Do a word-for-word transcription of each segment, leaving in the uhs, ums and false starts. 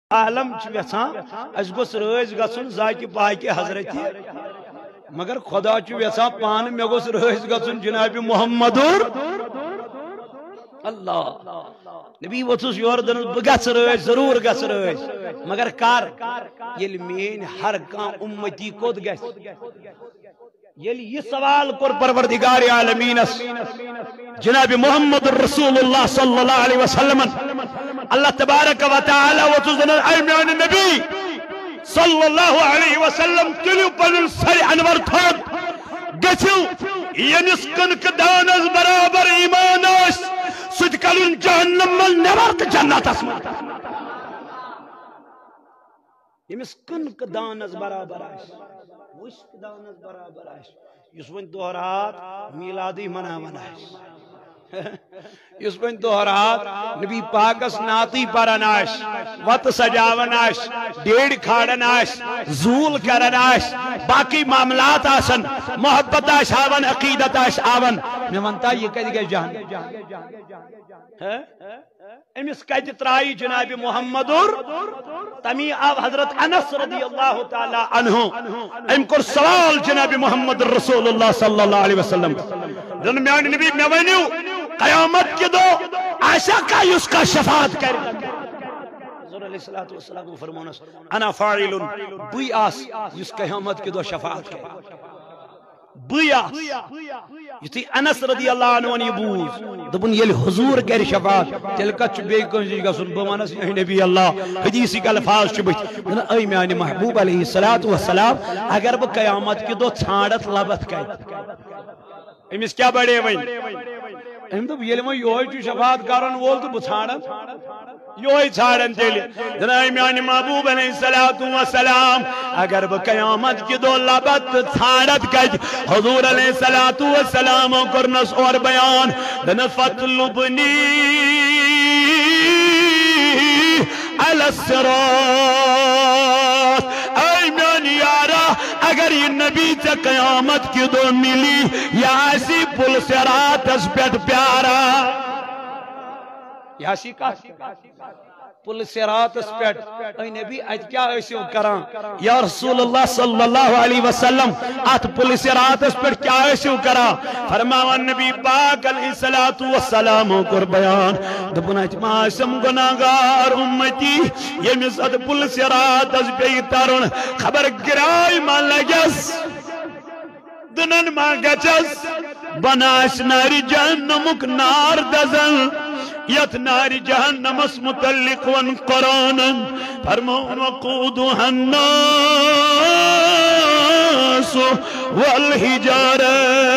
عالم یژھان اس گوس رٲضۍ گژھُن ذاکہِ پاکہِ حضرت مگر خدا یژھان پانہٕ مےٚ گوس رٲضۍ گژھُن جناب محمد اللہ نبی ووٚتھُس یورٕ دوٚپنَس بہٕ گژھٕ رٲضۍ ضروٗر گژھٕ رٲضۍ مگر کر ییٚلہِ میٛٲنۍ ہر کانٛہہ اُمتی کوٚت گژھِ ییٚلہِ یہِ سوال کوٚر پروردگار عالمیٖنس جناب محمد رسول اللہ صلی اللہ علیہ وسلم اللہ تبارک و تعالی ووٚتھُس دوٚپنَس اے میٛانہِ نبی صلی اللہ علیہ وسلم تُلِو پنُن سرِ انور تھوٚد گٔژھِو ییٚمِس کٕنکہٕ دانس برابر ایمان آسہِ سُہ تہِ کڑُن جہنم منٛز نٮ۪بر تہٕ جنتس منٛز ییٚمِس کٕنکہٕ دانس برابر آسہِ وُشکہٕ دانس برابر آسہِ یُس وۄنۍ دۄہ رات میٖلادٕے مناوان آسہِ یُس وۄنۍ دۄہ رات نبی پاکس نعتٕے پران آسہِ وتہٕ سجاوان آسہِ ڈیڑِ کھالان آسہِ زوٗل کران آسہِ باقٕے معاملات آسن محبت آسہِ ہاوان عقیدت آسہِ ہاوان مےٚ ون تا یہِ کتہِ گژھِ جہنم أمس کتہِ ترٛایہِ جناب محمد تمی آو حضرت انس رضی اللہ تعالی عنہ أمۍ کوٚر سوال جناب محمد رسول اللہ صلی اللہ علیہ وسلم دن میٛانہِ نبی مےٚ ؤنِو قیامت کے دۄہ آسیا کانٛہہ یُس کانٛہہ شفاعت کرِ حضور علیہ الصلوۃ والسلام فرمونس انا فاعل بٕے آس یُس قیامت کے دۄہ شفاعت کرِ بٕے آس یُتھُے انس رضی اللہ عنہ یہِ بوٗز دوٚپُن ییٚلہِ حضوٗر کرِ شفاعت تیٚلہِ کتھ چھُ بیٚیہِ کٲنٛسہِ نِش گژھُن بہٕ ونس اے نبی اللہ حدیثٕکۍ الفاظ چھِ بٕتھِ اے میٛانہِ محبوٗب علیہ الصلوۃ والسلام اگر بہٕ قیامت کے دۄہ ژھانڈتھ لبتھ کتہِ أمِس کیٛاہ بڑے وۄنۍ أمۍ دوٚپ ییٚلہِ وۄنۍ یِہوے چھُ شفاعت کرن وول تہٕ بہٕ ژھانڈن یِہوے ژھانڈن تیٚلہِ اے میٛانہِ محبوٗب علیہ الصلوۃ والسلام اگر بہٕ قیامت کہ دۄہ لبتھ تہٕ ژھانڈتھ کتہِ حضور علیہ الصلوۃ والسلامو کوٚرنس اورٕ بیان دوٚپنس فاطلبنی علی الصراط اے میٛانہِ یارا اگر یہ نبی ژےٚ قیامت کہ دۄہ مِلی یہِ آسی پُل صراطس پٮ۪ٹھ پیاران یہ آسی کتھ پُل صراطس پٮ۪ٹھ اے نبی اتہِ کیٛاہ ٲسِو کران یا رسول اللہ صلی اللہ علیہ وسلم اتھ پُل صراطس پٮ۪ٹھ کیٛاہ ٲسِو کران فرماوان نبی پاک علیہ الصلوۃ والسلامو کوٚر بیان دوٚپُن اتہِ ما آسٮ۪م گُناہ گار اُمتی ییٚمِس اتھ پُل صراطس پیٚیہِ ترُن خبر گراے ما لگٮ۪س دٕنن ما گژھٮ۪س بۄنہٕ آسہِ نارِ جہنمُک نار دزان یتھ نارِ جہنمس متعلق ون قرآنن فرمون وقودها الناس والحجارہ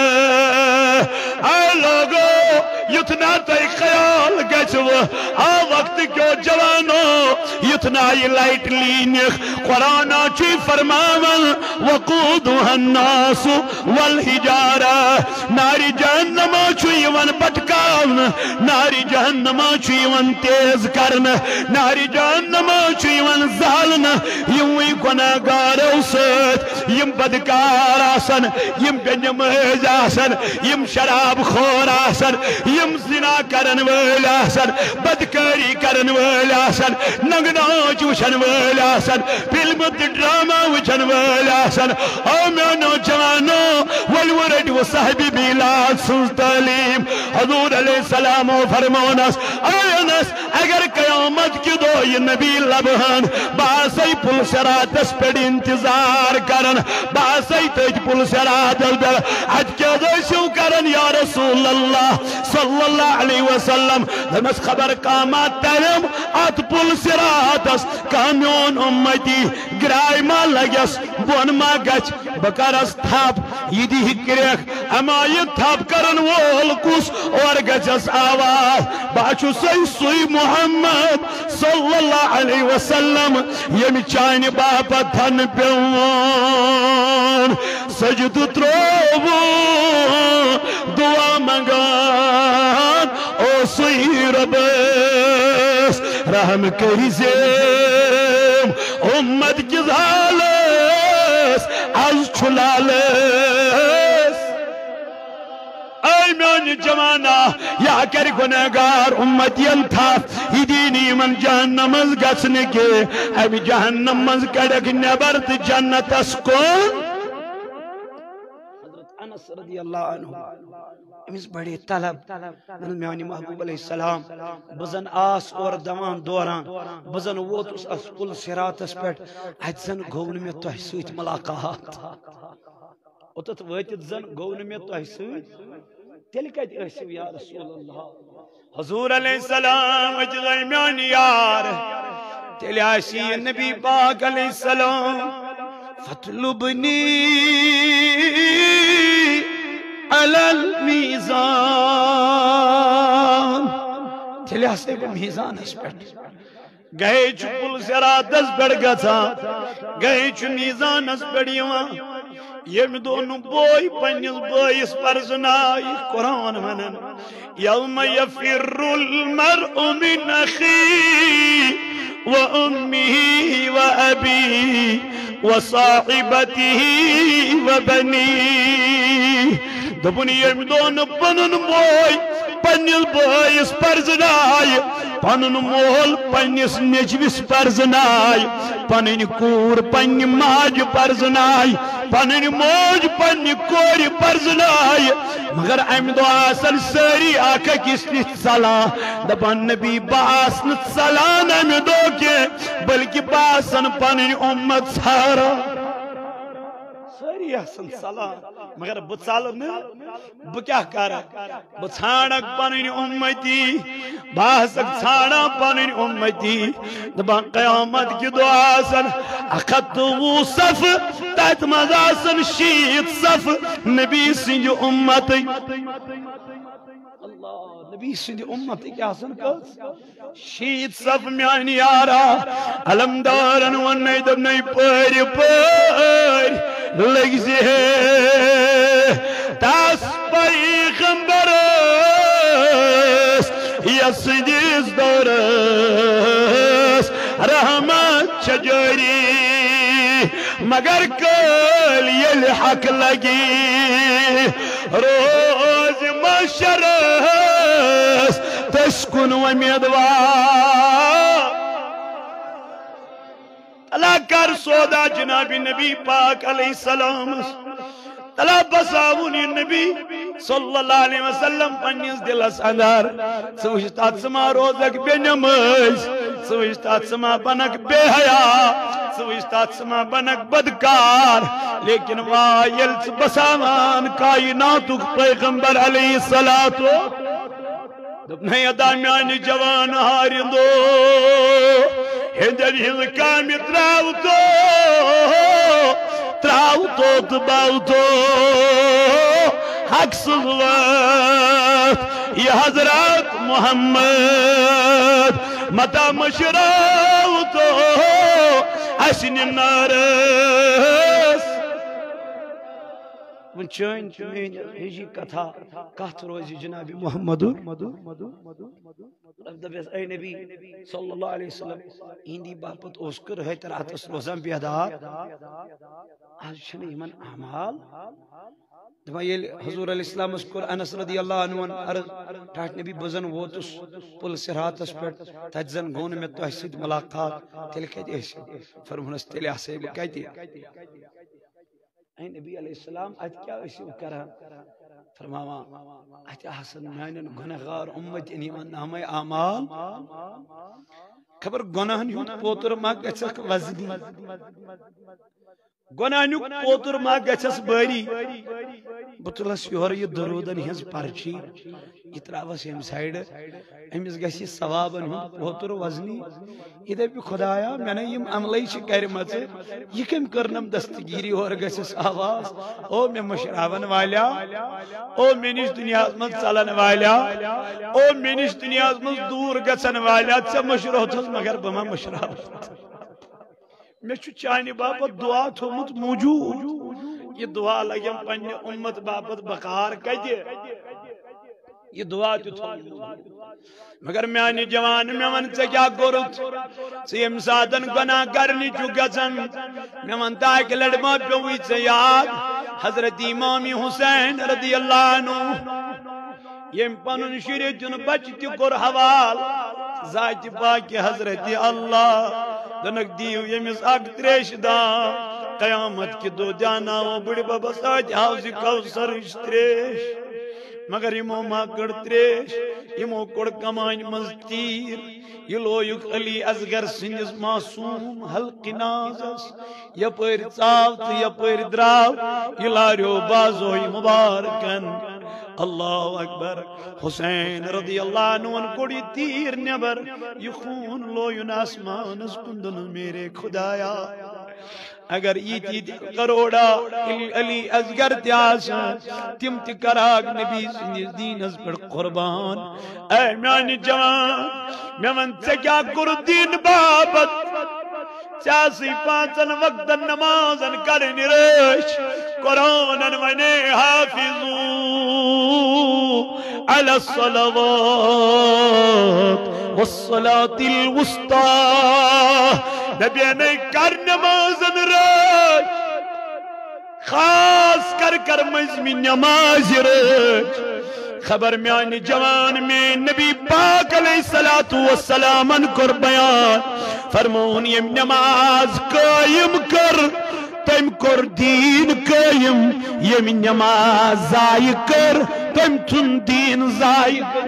اے لوگو یتنا تئی خیال گژھو آ وقت کیو جوانو یتنا یہ لائٹ لینک قرآن چی فرماون وقودها الناس والحجارہ ناری جہنم چیون پٹکاون ناری جہنم چیون تیز کرن ناری جہنم چیون زالن یوی گناہ گارو ست یم بدکار آسن یم بنماز آسن یم شراب خور آسن یم زنا کرن وٲلۍ آسن بدکاری کرن وٲلۍ آسن ننگناچ وچھن وٲلۍ آسن فلمہٕ تہٕ ڈرامہ وچھن وٲلۍ آسن او میانو جوانو ولو رٹو صاحب میلاد سنز تعلیم حضور علیہ السلام فرمونس آینس اگر قیامت کی دو یہ نبی لبہن باسی پل صراطس پہ انتظار کرن باسی تج پل صراطس پہ ات کیا دوسیو کرن یا رسول اللہ صلی اللہ علیہ وسلم دمس خبر قامات تلم ات پل صراطس کامیون امتی گرائی ما لگس بون ما گچ بکرس تھاپ یہ دی ہکریک اما یہ تھاپ کرن وول کس اور گچس آواز باچو سی سوی محمد صلی اللہ علیہ وسلم یم چانی باپا دھن پیون سجد تروو دعا منگان او سوی ربس رحم کری زیم امت کی ظالس از چھلالس اے میانی میانی جوانا یا کر گناہگار امتین تھا یہ دینی من جہنم از گسن کے اب جہنم از کڑک نبرت جنت اسکون حضرت انس رضی اللہ عنہ امس بڑے طلب میانی محبوب علیہ السلام بزن آس اور دوان دوران بزن ووت اس اسپل سراتس پیٹ ات زن گون میں تو سویت ملاقات اتت ویتت زن گون میں تو سویت تیل کت اسو یا رسول اللہ حضور علیہ السلام اجغی میانی یار تیل آسی نبی پاک علیہ السلام فاطلبنی علی المیزان تیلی ہستے کو میزان اس پیٹ گئے چو پل سرات اس پیٹ گتا گئے چو میزان اس پیٹ یوان یم دونوں بوئی پنیس بوئی اس پر سنائی قرآن منن یوم یفر المرء من اخی و امی و ابی و صاحبتی و بنی دبنی یم دون پنن بوئی پنیس بوئی اس پر سنائی پنن مول پنیس نجوس پر سنائی پنن کور پنی ماج پر سنائی پنن موج پنی کوری پر سنائی مگر ام دو آسن ساری آکا کس نت صلاح دبان نبی باسن صلاح ام دو کے بلکہ باسن پنن امت سارا ساری آسن صلاح مگر بچالن بکیا کارا بچانک پنن امتی باسک چھانا پنن امتی دبان قیامت کی دو آسن اخت وہ صف تحت مزاسن شیط صف نبی سنج امتی اللہ نبی سنج امتی کیا سن کس شیط صف میانی آرا علم دارن ونی دبنی پیر پیر لگزی ہے تاس پیغمبر یسجیز دورس رحمت چجوری مگر کل یل حق لگی روز مشرس تسکن امیدوار اللہ کر سودا جناب نبی پاک علیہ السلام تلا بساونی نبی صلی اللہ علیہ وسلم پنیس دلس اندر سوشتات سما روزک بے نماز سوشتات سما بنک بے حیاء سوشتات سما بنک بدکار لیکن وائل بساوان کائناتک پیغمبر علیہ السلام دبنی ادامیانی جوان ہارندو ہندر ہند کامی تراو تو تراو تو تباو تو حق صلوات یہ حضرت محمد متا مشراو تو حسن نارس من چین چین ہجی کتھا کہت روزی جناب محمد اب دبیس اے نبی صلی اللہ علیہ وسلم ہندی باپت اوسکر ہے تراتس روزان بیادار آج شنی من اعمال دبا یہ حضور علیہ السلام اسکر انس رضی اللہ عنہ عرض ٹاٹ نبی بزن ووتس پل سراتس پر تجزن گون میں تحسید ملاقات تل کہتے ایسی فرمونس تل احسے کہتے اے نبی علیہ السلام آج کیا ایسی کرا فرماوا آج احسن میانن گناہگار امت انہی من نام اعمال خبر گناہن یوت پوتر ما گچک وزنی گناہن یوت پوتر ما گچس باری بطلس یور یہ درودن ہز پرچی اتراوس یم سائیڈ امس گسی ثوابن ہن پوتر وزنی یہ دے بھی خدایا میں نے یم عملی چھ کرمت یہ کم کرنم دستگیری اور گسس آواز او میں مشراون والا او میں نش دنیا مز چلن والا او میں نش دنیا مز دور گژھن والا ژے مشروتس مگر بما مشراوت میں چھ چانہ باپت دعا تھومت موجود یہ دعا لگم پنہ امت باپت بقار کتہ یہ دعا تھومت مگر میانی جوان میں من ژے کیا کورت ژے یم ساتن گناہ کرنی چھ گژھان میں من تاکہ لڑما پیوی ژے یاد حضرت امام حسین رضی اللہ عنہ یم پنن شریعتن بچ تہ کور حوال ذات پاک حضرت اللہ دنک دیو یمس اک تریش دام قیامت کی دو جانا و بڑی بابا ساتھ حوض کوثر تریش مگر یمو ما کڑ تریش یمو کڑ کمائن مز تیر یہ لویک علی اصغر سندس معصوم حلق نازس یپر ژاو تو یپر دراو یہ لاریو بازوی مبارکن اللہ اکبر حسین رضی اللہ عنہ کوڑی تیر نبر یہ خون لویون آسمانس کندن میرے خدایا اگر ایتی کروڑا علی اصغر تیاسن تم تی کراگ نبی سندس دینس پر قربان اے میانی جوان میں من سے کیا کر دین بابت چاسی پانچن وقت نمازن کرن رش قرآنن ونے حافظو علی الصلوات والصلاة الوسطى نبی نے کر نمازن رش خاص کر کر مزمی نماز رش خبر میانی جوان میں نبی پاک علیہ السلام کر بیان فرمون یم نماز قائم کر تم کر دین قائم یم نماز ضائع کر تم تن دین ضائع کر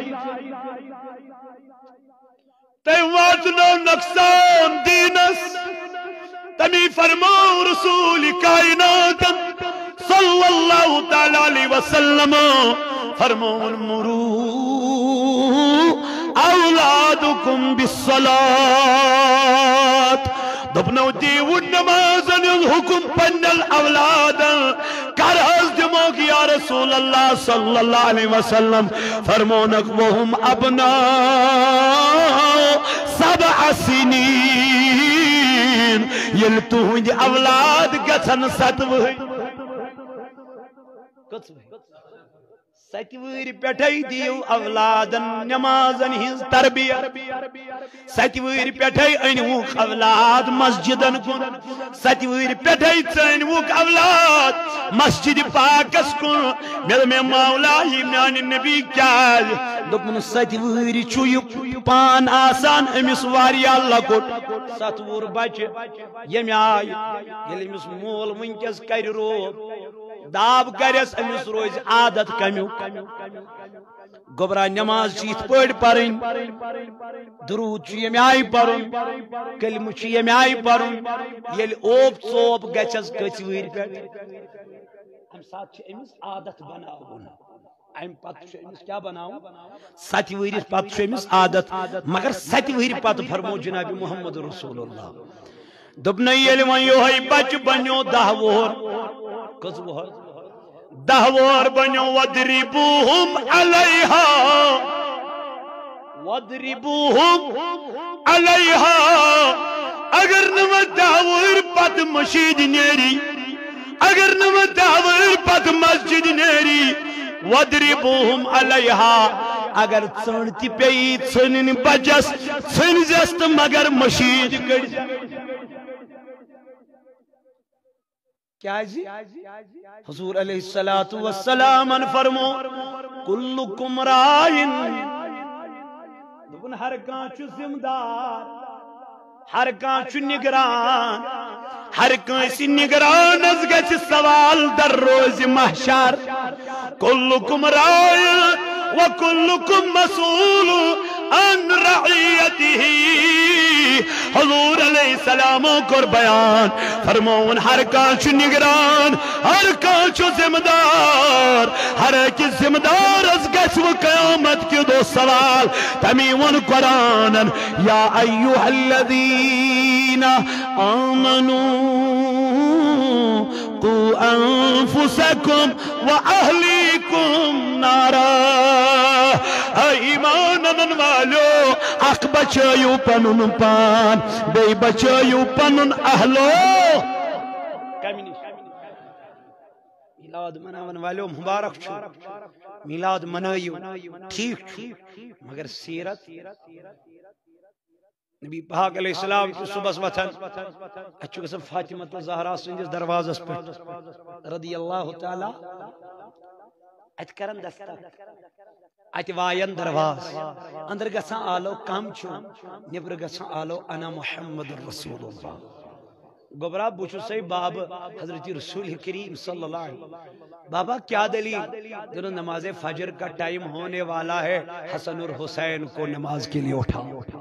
تم واتنو نقصان دینس تمی فرمو رسول کائنات صلی اللہ تعالی علیہ وسلم فرمون مرو اولادکم بالصلاة دبنو دیو نمازن الحکم پن الاولاد کرز دموگ یا رسول اللہ صلی اللہ علیہ وسلم فرمونک وهم ابناء سبع سنین یل تہنج اولاد گھن ستوہ ستویر پیٹھائی دیو اولادن نمازن ہز تربیت ستویر پیٹھائی انوک اولاد مسجدن کن ستویر پیٹھائی چنوک اولاد مسجد پاکس کن میل میں مولا ہی میان نبی کیا دکن ستویر چوی پان آسان امس واری اللہ کٹ ستور بچ یم آئی یل امس مول ونکس کر رو داب کرس امس روز عادت کمیو گبرا نماز چیت پڑ پرن درود یم آئی پرن کلمہ یم آئی پرن یل اوپ ژوپ گچس کچویر پہ ام سات امس عادت بناون ام پت امس کیا بناو ست ورس پت امس عادت مگر ست ور پت فرمو جناب محمد رسول اللہ دبن یل ون یہ بچ بنو دہ وہر کس وہر دہ وہر بنو وَدْرِبُوهُمْ عَلَيْهَا وَدْرِبُوهُمْ عَلَيْهَا اگر نو دہ وہر پت مشید نیری اگر نو دہ وہر پت مسجد نیری وَدْرِبُوهُمْ عَلَيْهَا اگر چنتی پئی چنن بجس چن جست مگر مشید کر کیا جی حضور علیہ السلام فرمو کلکم رائن دبن ہر کان چو ذمدار ہر کان چو نگران ہر کان سی نگران از گچ سوال در روز محشر کلکم رائن وکلکم مسئول عن رعیته حضور علیہ السلام کر بیان فرمون ہر کان چو نگران ہر کان چو ذمہ دار ہر ایک ذمہ دار از گچ و قیامت کی دو سوال تمیون قرآن یا ایوہ الذین آمنوا قو انفسکم و اہلیکم نارا ایمانن والو اق بچایو پنن پان بے بچایو پنن اہلو میلاد مناون والو مبارک چھو میلاد منائیو ٹھیک مگر سیرت نبی پاک علیہ السلام کی صبح وطن اچھو قسم فاطمہ زہرا سندس دروازس پر رضی اللہ تعالی ات کرن دستک ات واین درواز اندر گژھان آلو کم چھو نبر گژھان آلو انا محمد رسول اللہ گوبرا بوچھو سی باب حضرت رسول کریم صلی اللہ علیہ وسلم بابا کیا دلیل دونوں نماز فجر کا ٹائم ہونے والا ہے حسن اور حسین کو نماز کے لیے اٹھا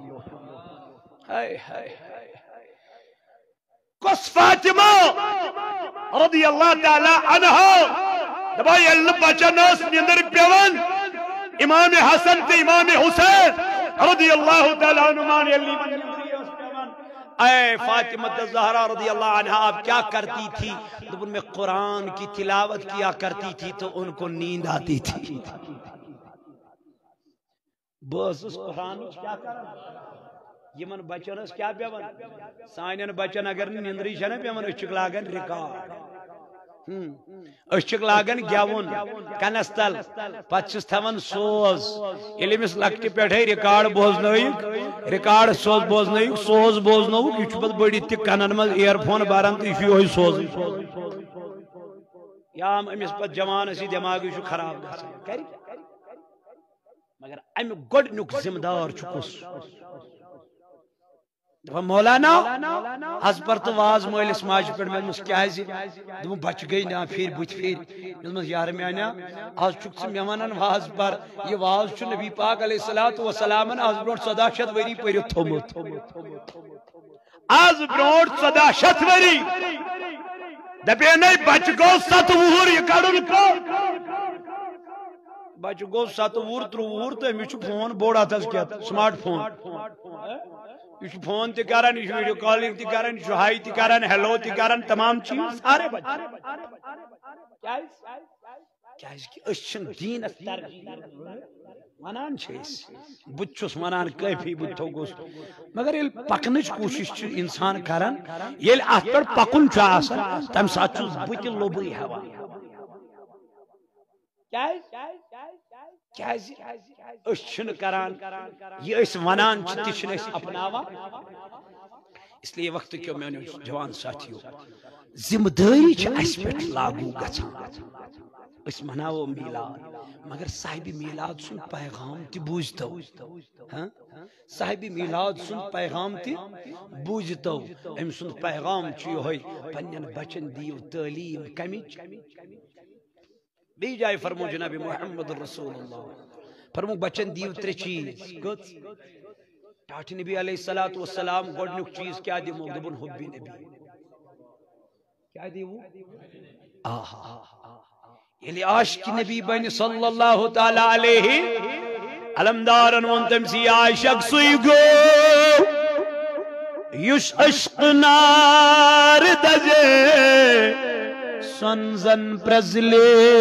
کس فاطمہ رضی اللہ تعالی عنہ دبا یل بچن اس نندر پیون امام حسن تے امام حسین رضی اللہ تعالی عنہ یلی اے فاطمہ الزہرا رضی اللہ عنہ آپ کیا کرتی تھی جب ان میں قرآن کی تلاوت کیا کرتی تھی تو ان کو نیند آتی تھی بس اس قرآن کیا کرنا یمن بچن اس کیا پیون سانین بچن اگر نیندری چھنا پیون اس چک لاگن ریکارڈ اس چک لاگن گیون کنستل پچھس تھون سوز یلی مس لکٹی پیٹھے ریکارڈ بوزنویک ریکارڈ سوز بوزنویک سوز بوزنویک یہ چھپت بڑی تک کنن مز ایئر فون بارن تو یہ ہوئی سوز یا امس پت جوان اسی دماغ یہ خراب گھر مگر ام گڈ نک ذمہ دار چکس مولانا از پر تو واز مولس ماج پہ میں کیا دم بچ گئی نا پھر بت پھر مز یار میانا آج چک ثہ مے ونان واز پر یہ واز چھ نبی پاک علیہ الصلوۃ والسلام آز برو ژۄداہ شیٚتھ وری پٔرِتھ تھومت آز برو ژۄداہ شیٚتھ وری دپے نئی بچ گو ست وُہُر یہ کڑن بچ گو ست وُہُر ترٛوُہُر تو أمِس چھُ فون بوڑ اتھس کیٛاہ سمارٹ فون یہ فون تہ کران یہ ویڈیو کالنگ تہ کران یہ ہائی تہ کران ہیلو تہ کران تمام چیز سارے بچے کیاز کہ اس چھن دین ترجیح ونان چھس بت چھس ونان کافی بت تھو گوس مگر یل پکنچ کوشش چھ انسان کران یل ات پر پکن چھ آسان تم سات چھس بت لوبری ہوا کیاز اس چھن کران یہ اس ونان چھ تہ چھن اس اپناوا اس لیے وقت کیوں میں جوان ساتھیو ذمہ داری چھ اس پہ لاگو گژھان اس مناو میلاد مگر صاحب میلاد سن پیغام تی بوجھتو صاحب میلاد سن پیغام تی بوجھتو ام سن پیغام چھ ہوئی پنن بچن دیو تعلیم کمچ بی جائے فرمو جناب محمد رسول اللہ فرمو بچن دیو ترے چیز ٹاٹ نبی علیہ السلام گوڑنک چیز کیا دی مقدبن حبی نبی کیا دی وہ آہا یلی عاشق نبی بین صلی اللہ تعالی علیہ علمدارن ونتم سی عاشق سوی گو یش عشق نار دجے سنزن پرزلیس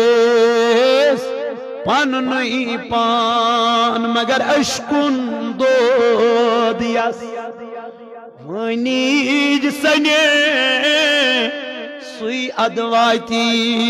پان نئی پان مگر عشقن دو دیاس ونیج سنے سوی ادواتی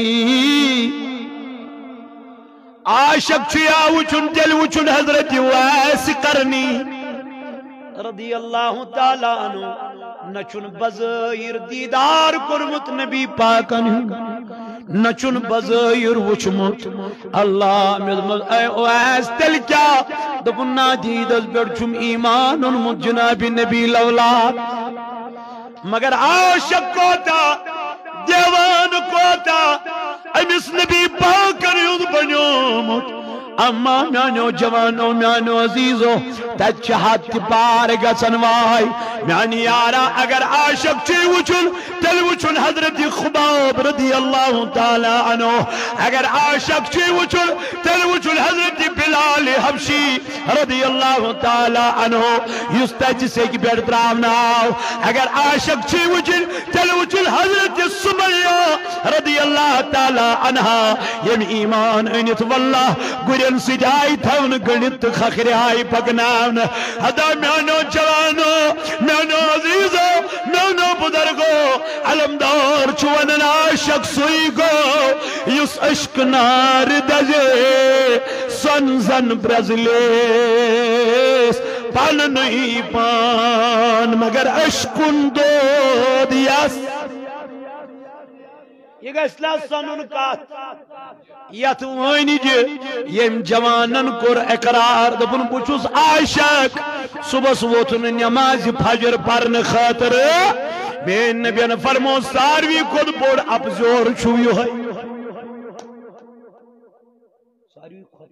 عاشق چھیا وچن دل وچن حضرت ویس کرنی رضی اللہ تعالیٰ عنہ نچن بزائر دیدار کرمت نبی پاکن نچن بزائر وچمت اللہ ململ اے اویس تل کیا دبنا دید از برچم ایمان انمت جناب نبی لولاد مگر عاشق کو تا دیوان کو تا امس نبی پاکن یود بنیومت اما میانو جوانو میانو عزیزو تچ ہاتھ پار گسن وائی میانی یارا اگر عاشق چی وچن تل وچن حضرت خباب رضی اللہ تعالی عنہ اگر عاشق چی وچن تل وچن حضرت بلال حبشی رضی اللہ تعالی عنہ یستج سے کی بیڑ تراؤناو اگر عاشق چی وچن تل وچن حضرت سمیہ رضی اللہ تعالی عنہ یم ایمان انت واللہ گرین سجائی تھون گنت خخر آئی پکناون حدا میانو جوانو میانو عزیزو میانو بدرگو علمدار چونن عاشق سوئی گو یس عشق نار دجے سن زن برزلیس پان نئی پان مگر عشقن دو دیاس یہ گھس سنن کت یت ون یم جوانن کور اقرار دپن بچس عاشق صبح ووتن نماز فجر پرن خاطر بے نبی فرمو ساروی کھت بوڑ افزور چھو یہ ساروی کھت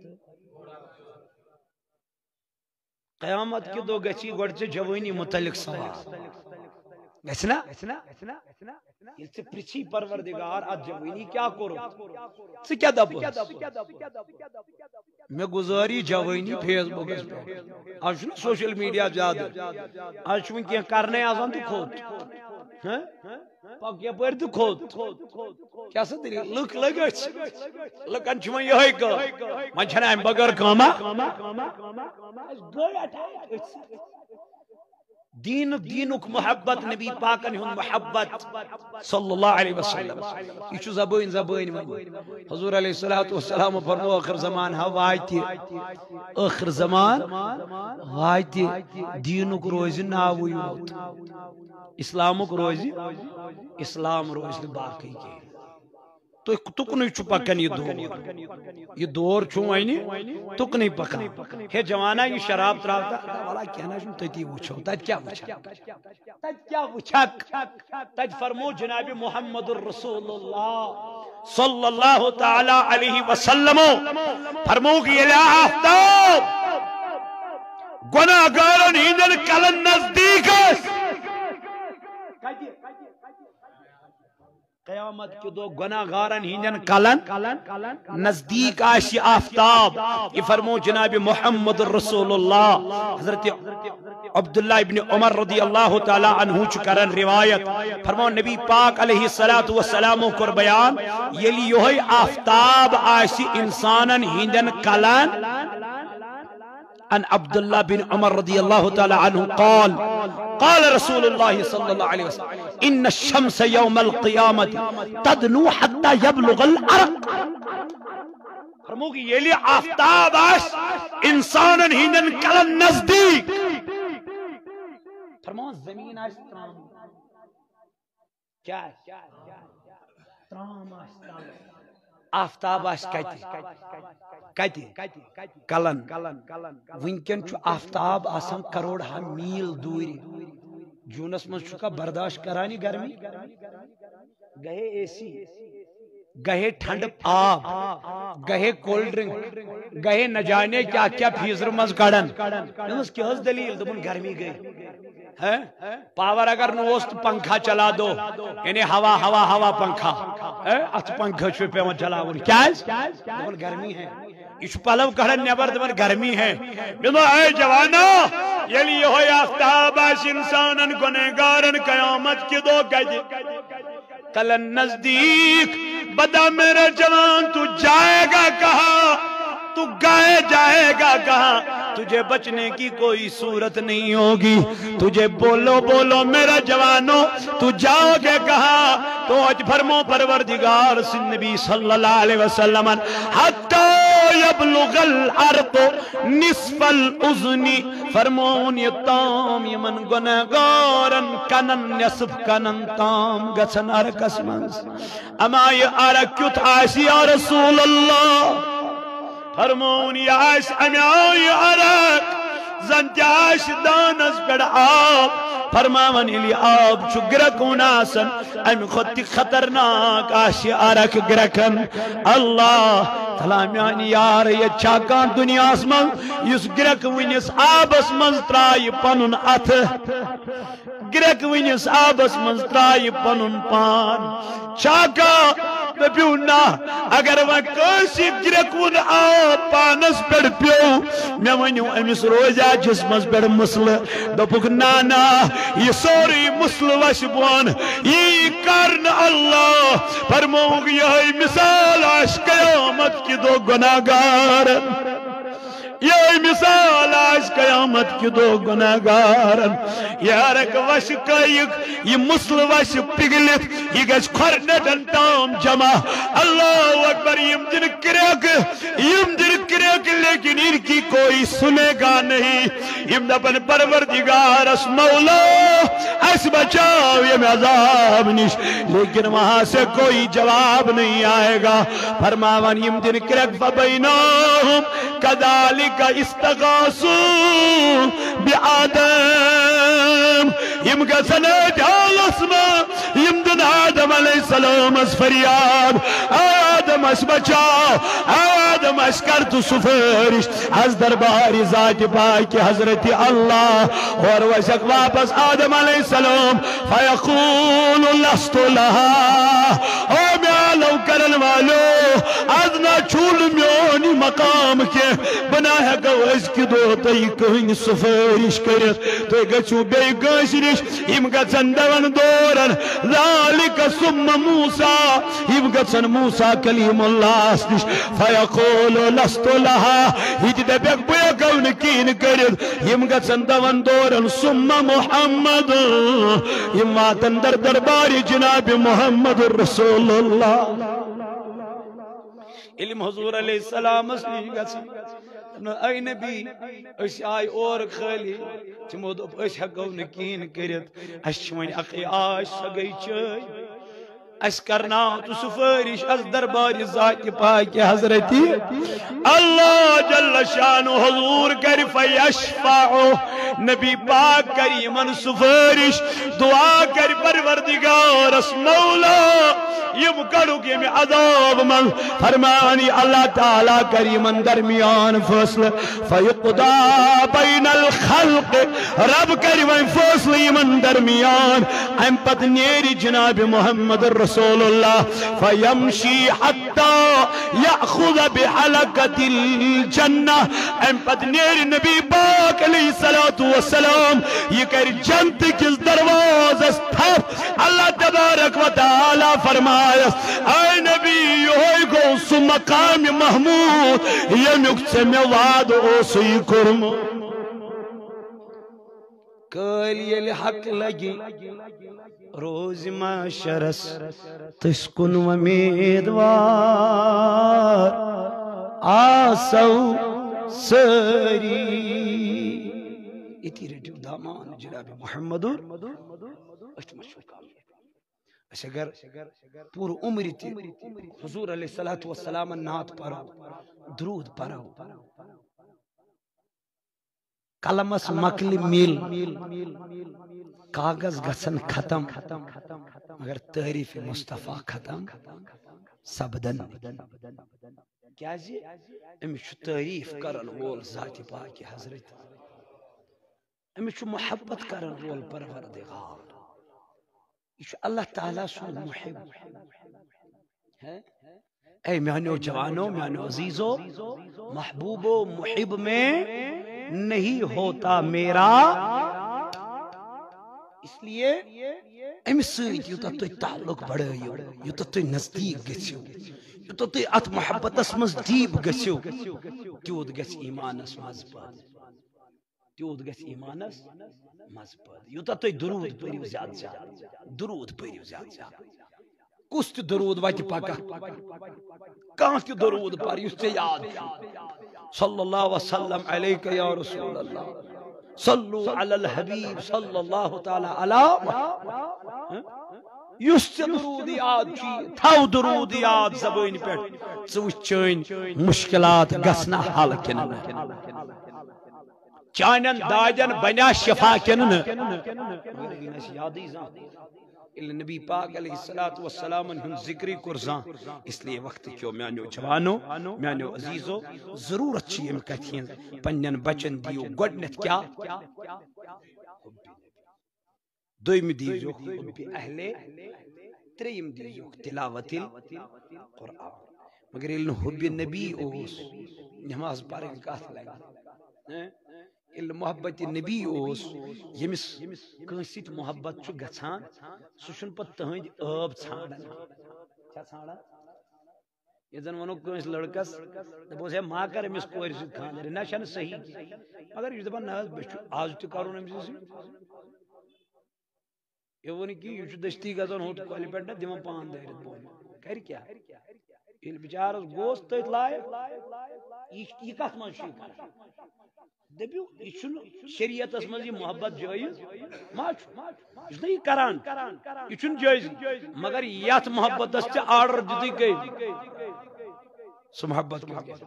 قیامت کی دو گچی گوڑ جوانی متعلق سوال گچنا یہ سے پرچھی پروردگار آج جوانی کیا کرو سے کیا دب میں گزاری جوانی فیس بک آج سوشل میڈیا زیادہ آج چون کیا کرنے آزان تو کھوت پاک یا پر تو کھوت کیا سا دلی لک لگچ لکن چون یہ ہے کہ من چھنا ہم بگر کاما دین دینک محبت نبی پاکن ہن محبت صلی اللہ علیہ وسلم یہ زبان زبان حضور علیہ الصلوۃ والسلام فرمو آخر زمان ہا وایتی آخر زمان وایتی دینک روز ناو یوت اسلامک روز اسلام روز باقی کے تو تکنی چھ پکن یہ دور یہ دور چھو آئینی تکنی پکن ہے جوانا یہ شراب تراؤتا والا کہنا شن تیتی وچھو تیت کیا وچھک تیت کیا وچھک تیت فرمو جناب محمد الرسول اللہ صلی اللہ تعالی علیہ وسلم فرمو کہ یہ آفتاب گناہ گارن ہندن کلن نزدیک قیامت کے دو گناہ گارن ہندن کلن نزدیک آشی آفتاب یہ فرمو جناب محمد الرسول اللہ حضرت عبداللہ ابن عمر رضی اللہ تعالی عنہ چکرن روایت فرمو نبی پاک علیہ السلام کر بیان یلی یوہی آفتاب آشی انسانن ہندن کلن عن عبداللہ بن عمر رضی اللہ تعالی عنہ قال قال رسول اللہ صلی اللہ علیہ وسلم ان الشمس یوم القیامت تدنو حتی یبلغ العرق فرمو کہ یہ لئے آفتاب آش انسانن ہندن کلن نزدیک فرمو زمین آش ترام کیا ہے ترام آش آفتاب آش کہتی کہتی کلن ونکن چو آفتاب آسان کروڑ ہا میل دوری جونس من چکا برداشت کرانی گرمی گئے اے سی گئے ٹھنڈ آب گئے کولڈ ڈرنک گئے نہ جانے کیا کیا فیزر مز کڑن اس کی حس دلیل دبن گرمی گئی پاور اگر نوست پنکھا چلا دو یعنی ہوا ہوا ہوا پنکھا ات پنکھا چھو پہ وہ چلا کیا دبن گرمی ہے اس پلو کڑن نیبر دبن گرمی ہے بلو اے جوانا یلی یہ ہوئی آفتاب آش انسانن گنہگارن قیامت کی دو کہتی کلن نزدیک بدا میرے جوان تو جائے گا کہاں تو گائے جائے گا کہاں تجھے بچنے کی کوئی صورت نہیں ہوگی تجھے بولو بولو میرا جوانو تو جاؤ گے کہاں تو اج فرمو پروردگار سن نبی صلی اللہ علیہ وسلم حتی یبلغ العرق نصف الاذن فرمون یہ تام یمن گنہگارن کنن نصف کنن تام گچن عرقس منز اما یہ عرق کیت آسی یا رسول اللہ فرمون یا آش امیائی عرق زنجاش دانس پیڑ آب فرماون الی آب چو گرکون آسن ام خودی خطرناک آشی عرق گرکن اللہ تلامیانی یار یہ چاکان دنیا اسمان یس گرک ونیس آبس منز ترائی پنن ات گرک ونیس آبس منز ترائی پنن پان چاکا پیونا اگر وہ کسی گرکون آب پانس پیڑ پیو میں ونیو امیس روزہ جسمس پیڑ مسل دپک نانا یہ سوری مسل وشبوان یہ کرن اللہ فرموگ یہ مثال آش قیامت کی دو گناہگار یہ مثال آج قیامت کی دو گناہگارن یہ عرق وش کائک یہ مسل وش پگلت یہ گش کھرنٹن تام جمع اللہ اکبر یم دن کرک یم دن کرک لیکن ان کی کوئی سنے گا نہیں یم دپن پروردگار اس مولا اس بچاؤ یہ عذاب نش، لیکن وہاں سے کوئی جواب نہیں آئے گا. فرماون یم دن کرک فبیناہم کذالک استغاثوا بعدم، یم گسن جالس میں یم دن آدم علیہ السلام اس فریاد، آدم اس بچاؤ، آدم اس کر تو سفارش از دربار ذات پاک حضرت اللہ. اور وشک واپس آدم علیہ السلام فیقول لست لہا، او میالو کرن والو ادنا چول میونی مقام کے بنا ہے گو از کی دو تی کہیں سفارش کرت تو گچو بے گشرش ام گچن دون دورن ذالک سم موسیٰ ام گچن موسیٰ کلیم اللہ اسنش فیقول لست لہا ہیچ دے بیک بے گو نکین کرت ام گچن دون دورن سم محمد ام واتن در دربار جناب محمد رسول اللہ. علم حضور علیہ السلام اسلی گسن اے نبی اس آئی اور خالی تمو دوپ اس ہکو نکین کرت اس چمن اقی آش سگئی چائی اس کرنا تو سفارش از دربار ذات پاک حضرتی اللہ جل شان حضور کر فیشفع نبی پاک کری من سفارش دعا کر پروردگار اس مولا یم کرو کہ میں عذاب من فرمانی اللہ تعالیٰ کری من درمیان فصل فیقضا بین الخلق رب کری من فصل من درمیان ام پت نیری جناب محمد رسول اللہ فیمشی حتی یأخذ بحلقت الجنہ ام پت نیری نبی پاک علیہ السلام یہ کر جنت کس دروازہ تھپ اللہ تبارک و تعالی فرما اے نبی ہوئی گو سو مقام محمود یمیک سے میں وعد او سی کرم کل یہ حق لگی روز معاشرس تسکن ومیدوار آسو سری اتی ریڈیو دامان جناب محمد اچھ مشہور کام اس اگر پور عمری تی حضور علیہ السلام نات پڑھو درود پڑھو کلمس مکل میل کاغذ گسن ختم مگر تعریف مصطفیٰ ختم سبدن کیا جی امیش تعریف کرن وول ذات پاک حضرت امیش محبت کرن وول پروردگار اللہ تعالیٰ سن محب اے میانو جوانو میانو عزیزو محبوبو محب میں نہیں ہوتا میرا اس لیے امی سیت یوتا توی تعلق بڑھائیو یوتا توی نزدیک گسیو یوتا توی ات محبت اسمز دیب گسیو تیود گس ایمان اس مذباد تیود گس ایمان اس مذباد یوتا توی درود پریو زیاد زیاد درود پریو زیاد زیاد کست درود واتی پاکا کانت درود پریو سے یاد صلی اللہ وسلم علیکہ یا رسول اللہ صلو علی الحبیب صلی اللہ تعالی علی یست درود یاد چی تھو درود یاد زبانی پیٹ سوچ چین مشکلات گسنا حال کنن چانن داجن بنا شفا کنن یادی زان نبی پاک علیہ السلام ہن ذکری کرزان اس لیے وقت کیوں میانو جوانو میانو عزیزو ضرورت چی ام کتھین پنین بچن دیو گوڑنت کیا دویم دیو حب اہل تریم دیو تلاوت القرآن مگر علن حب نبی اوس نماز پارے کات لگا علم محبت نبی اوس یمس کنسیت محبت چو گھان سوشن پت تہند آب ژھانڈن کیا ژھانڈن یہ زن ونو کنس لڑکس دپوس ہے ماں کر امس کور سۭتۍ خاندر نہ چھن صحیح مگر یہ دپان نہ بہ آز تہ کرُن أمس سۭتۍ یہ ون کہ یہ دستی گژھان ہوت کۄلہِ پٮ۪ٹھ نہ دِوان پان دٲرِتھ بۄن کر کیا ییٚلہِ بِچارس گوس تٔتھۍ لایق یہ کتھ منٛز چھُ یہِ کران دبیو یہ شریعت مز یہ محبت جائز ما یہ نہیں کران یہ جائز مگر یت محبت آرڈر دیتی گئی سو محبت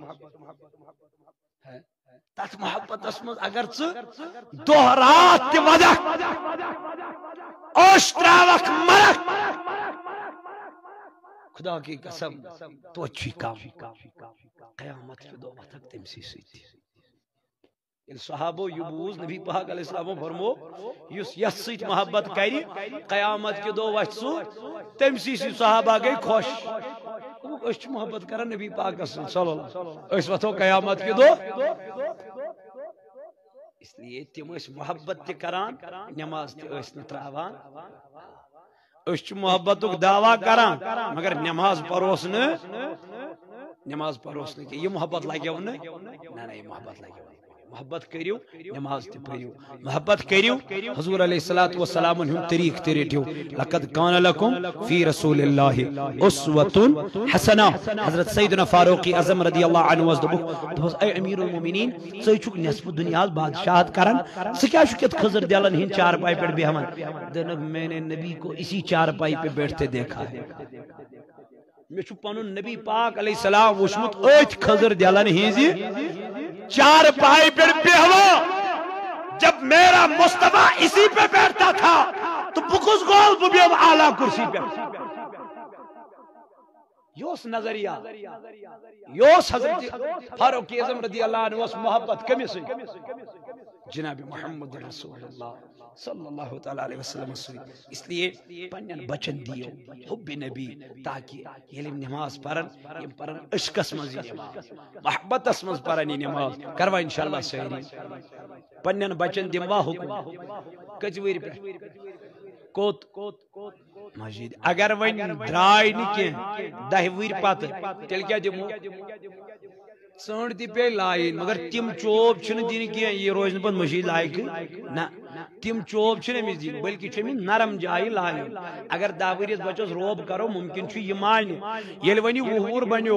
تت محبت مز اگر دہ رات تہ ودک اوش تراوک مرک خدا کی قسم تو اچھی کام قیامت کے دو وقت تمسی سیتی ان صحابو یہ بوز نبی پاک علیہ السلام فرمو یس یس سیت محبت کری قیامت کے دو وقت سو تمسی سی صحابہ گئی خوش اس محبت کرن نبی پاک صلی اللہ علیہ وسلم اس وقت قیامت کے دو اس لیے تم اس محبت تی کران نماز تی اس نتراوان اس محبت دعویٰ کران مگر نماز پروس نے نماز پروس نے کہ یہ محبت لگیو نے نہ یہ محبت لگیو محبت کریو نماز تی پریو محبت کریو حضور علیہ الصلوۃ والسلام ہم طریق تے ریٹیو لقد کان لکم فی رسول اللہ اسوۃ حسنہ حضرت سیدنا فاروق اعظم رضی اللہ عنہ وز دوس اے امیر المومنین ژے چھک نصف دنیا بادشاہت کرن ژے کیا چھک کت خضر دلن ہن چار پائی پہ بیہمن دن میں نے نبی کو اسی چار پائی پہ بیٹھتے دیکھا ہے میں چھو پنن نبی پاک علیہ السلام وشمت ایت خضر دلن ہیزی چار پائی پر بیہوا جب میرا مصطفیٰ اسی پہ بیٹھتا تھا تو بکس گول پہ بیہو اعلیٰ کرسی پہ یوس نظریہ یوس حضرت فاروق اعظم رضی اللہ عنہ اس محبت کمی سے جناب محمد رسول اللہ صلی اللہ تعالیٰ علیہ وسلم سوئی اس لیے پنین بچن دیو حب نبی تاکہ یہ نماز پرن یہ پرن عشق اسمزی نماز محبت اسمز پرنی نماز کروا انشاءاللہ سہری پنین بچن دیوا حکم کجویر پہ کوت مجید اگر ون درائی نکی دہ ویر پات تیل کیا دیمو سنڈ تی پہ لائن مگر تم چوب چھن دین کی یہ روزن پت مشید لائق نا تم چوب چھن امیز دین بلکہ چھن نرم جائی لائن اگر داوریت بچوس روب کرو ممکن چھو یہ مانی یہ ونی وہور بنیو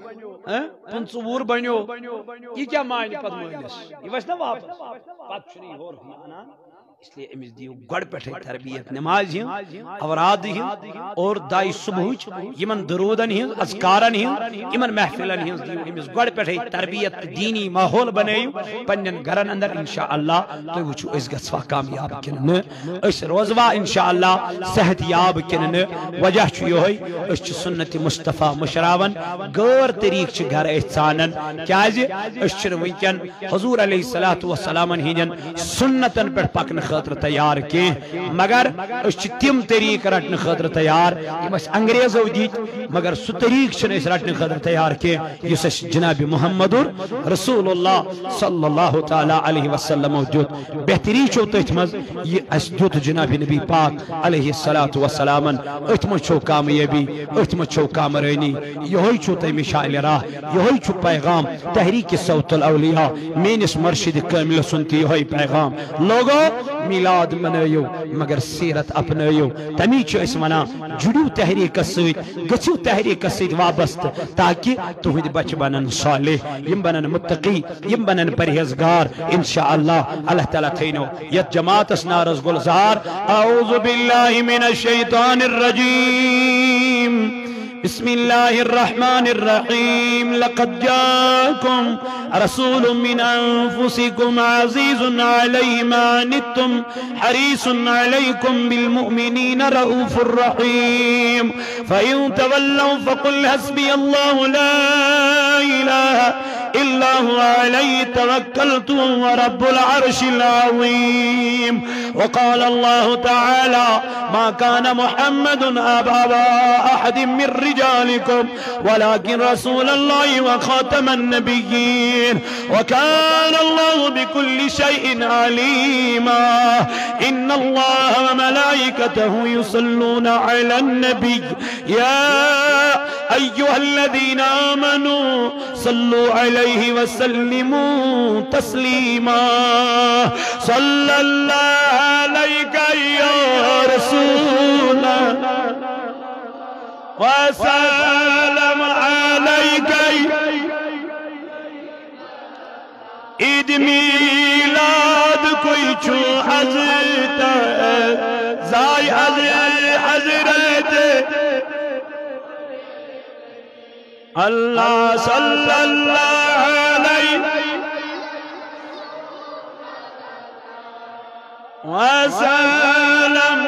پنچور بنیو یہ کیا مانی پت مانیس یہ ویسنا واپس پت چھنی ہور مانا اس لیے امیز دیو گڑ پیٹھے تربیت نماز ہی اوراد ہی اور دائی صبح یمن درودن ہی اذکارن ہی یمن محفلن ہی دیو امیز گڑ پیٹھے تربیت دینی ماحول بنائیو پنن گرن اندر انشاءاللہ تو وچو اس گسوا کامیاب کنن اس روزوا انشاءاللہ صحت یاب کنن وجہ چھو ہوئی اس چھ سنت مصطفیٰ مشراون غیر طریق چھ گھر احسانن کیا جی اس چھ وینکن حضور علیہ السلام ہنجن سنتن پر پکن خاطر تیار کی مگر اس تم طریق رٹن خاطر تیار یہ بس انگریزو دیت مگر سو طریق چھن اس رٹن خاطر تیار کی یس جناب محمد رسول اللہ صلی اللہ تعالی علیہ وسلم دیت بہتری چھو تیت مز یہ اس دیت جناب نبی پاک علیہ السلام اتم چھو کامیابی اتم چھو کامرینی یہی چھو تی مشائل راہ یہی چھو پیغام تحریک صوت الاولیاء مینس مرشد کامل سنتی یہی پیغام لوگو میلاد منائیو مگر سیرت اپنائیو تمی چھو اس منا جڑیو تحریک سویت گچیو تحریک سویت وابست تاکہ توہید بچ بنن صالح یم بنن متقی یم بنن پرہیزگار انشاءاللہ اللہ تعالیٰ تھینو یت جماعت اسنارز گلزار اعوذ باللہ من الشیطان الرجیم بسم اللہ الرحمن الرحیم لقد جاءکم رسول من انفسکم عزیز علی ما عنتم حریص علیکم بالمؤمنین رؤوف الرحیم فَإِن تَوَلَّوْا فَقُلْ حَسْبِيَ اللَّهُ لَا إِلَهَ إِلَّا هُوَ عَلَيْهِ تَوَكَّلْتُ وَهُوَ رَبُّ الْعَرْشِ الْعَظِيمِ وقال الله تعالى ما كان محمد أبا أحد من رجالكم ولكن رسول الله وخاتم النبيين وكان الله بكل شيء عليما إن الله وملائكته يصلون على النبي يا أيها الذين آمنوا صلوا عليه وسلموا تسليما صلى الله عليك يا رسول وسلم عليك عید میلاد کوئی چھو حضرت زائی حضرت اللہ صلی اللہ علیہ وسلم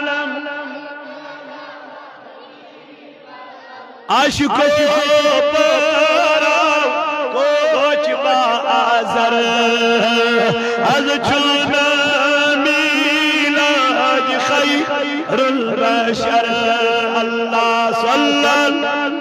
عشقوں پر کوچ بازر از چون میلاد خیر البشر اللہ صلی اللہ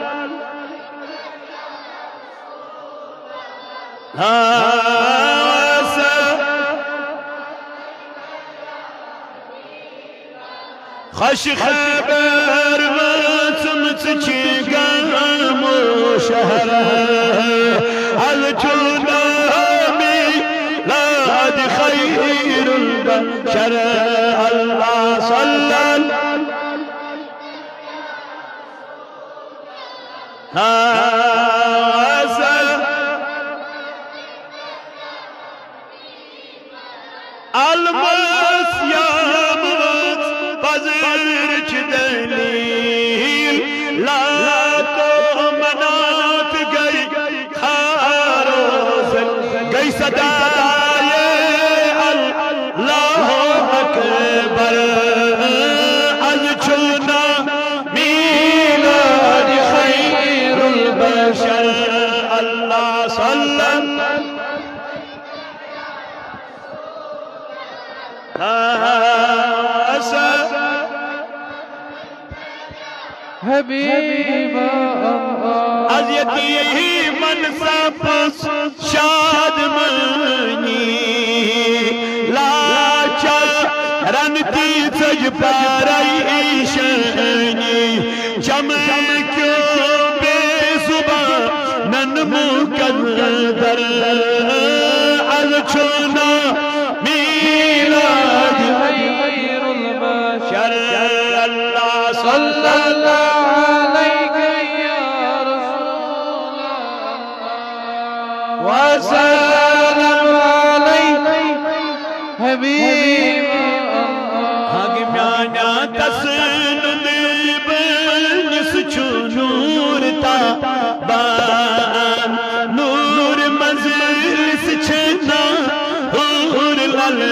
خوش خبر مصمت چگم و شهر الچون میلاد خیر البشر اللہ صلی حبیب از یتیمن سپس شاد منی لاچارن تیزج پرائی شنی چمکیو بے زبانن مقدر از چونا میلاد خیر البشر اللہ صلی اللہ وسلم علیہ حبیب حقیانا تسند بنس چنور تابان نور مجلس چنا اور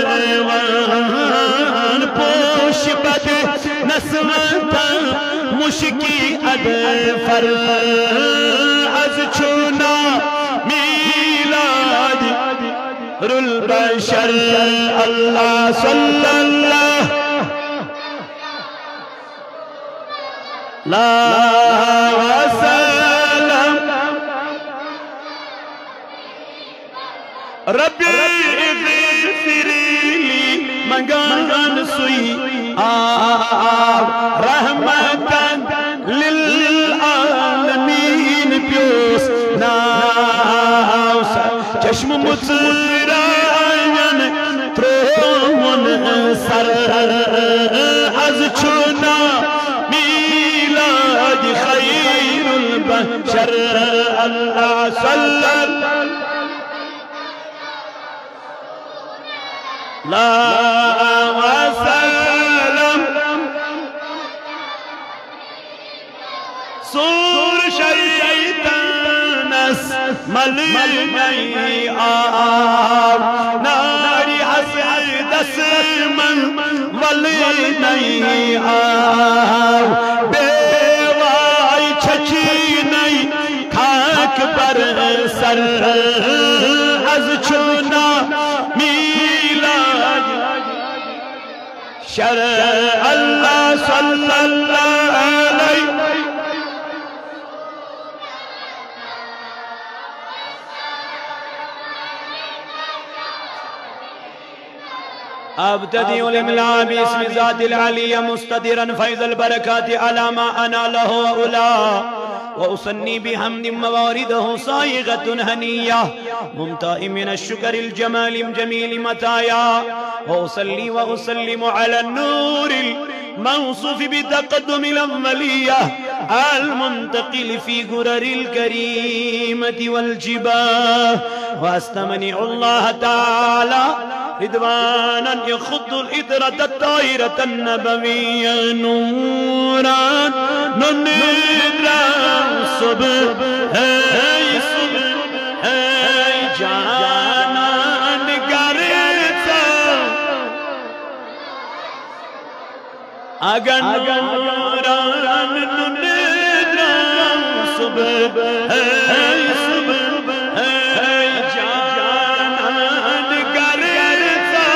الالوان پوش بد نسمتا مشکی ادفر از چنا البشر اللہ صلی اللہ وسلم رب اغفر لی مگان سوئی آب رحمتاً للعالمین پیوس ناؤس چشم مصرائن ترون سر از چونا میلاد خیر البشر اللہ صلی اللہ وسلم سور شیطانس ملنی آب ناری حسدس من ولنی آب بیوائی چھچی نئی کھاک پر سر از چونا میلاد شرع اللہ صلی اللہ علیہ ابتدی الاملاء باسم ذات العلی مستدرا فیض البرکات على ما انا له اولا وأصني بحمد موارده صائغة هنية ممتاء من الشكر الجمال جميل متايا وأصلي وأسلم على النور الموصوف بتقدم الأولية المنتقل في غرر الكريمة والجباه واستمنع الله تعالى رضوانا يخض الإدرة الطائرة النبوية نورا نندرا صبح هاي صبح هاي جانا نگارتا اگر نورا نندرا صبح هاي صبح هاي جانا نگارتا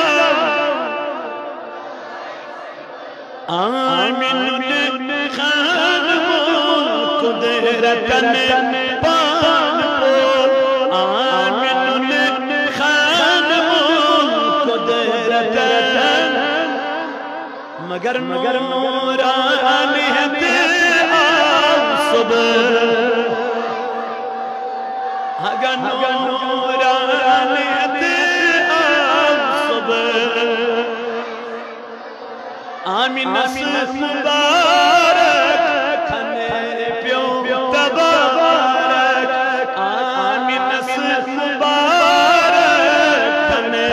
آمین خانم قدرتن پان پور آمین خانم قدرتن مگر نوران ہے صبح اگر نوران ہے صبح آمین نصف مبارک کھنے پیو تبارک آمین نصف مبارک کھنے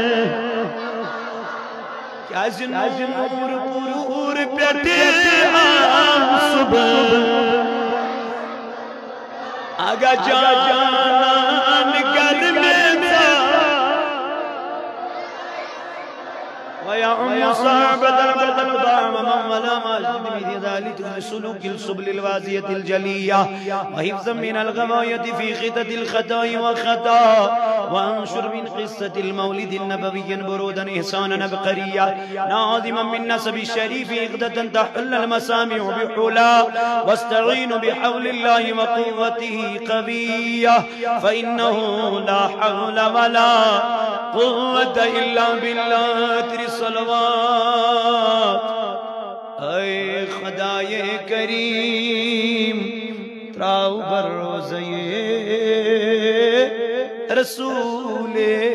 کیا نور پور پیٹے آم صبح آگا جانان گل میں تھا ويعم صعبة البلد ضامما ولا ماجد في ذلك سلوك السبل الوازية الجلية وحفظا من الغواية في خطة الخطاء وخطاء وانشر من قصة المولد النبوي برودا إحسانا نبقريا ناظما من نسب الشريف إغدة تحل المسامع بحلا واستعين بحول الله وقوته قوية فإنه لا حول ولا قوة إلا بالله تري صلوات اے خدائے کریم تراؤ بروزے رسول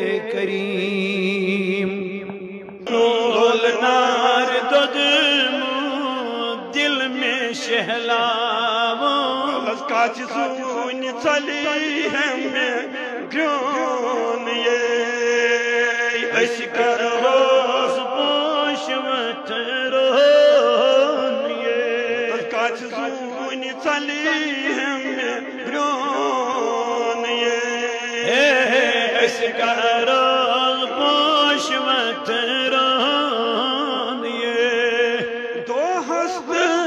کریم نول نار ددم دل میں شہلاو کاچ سون چلی ہمیں گرون یہ اس کروز پوشوت رون یہ کاچ سون چلی ہمیں گرون یہ اس کروز پوشوت رون یہ دو ہست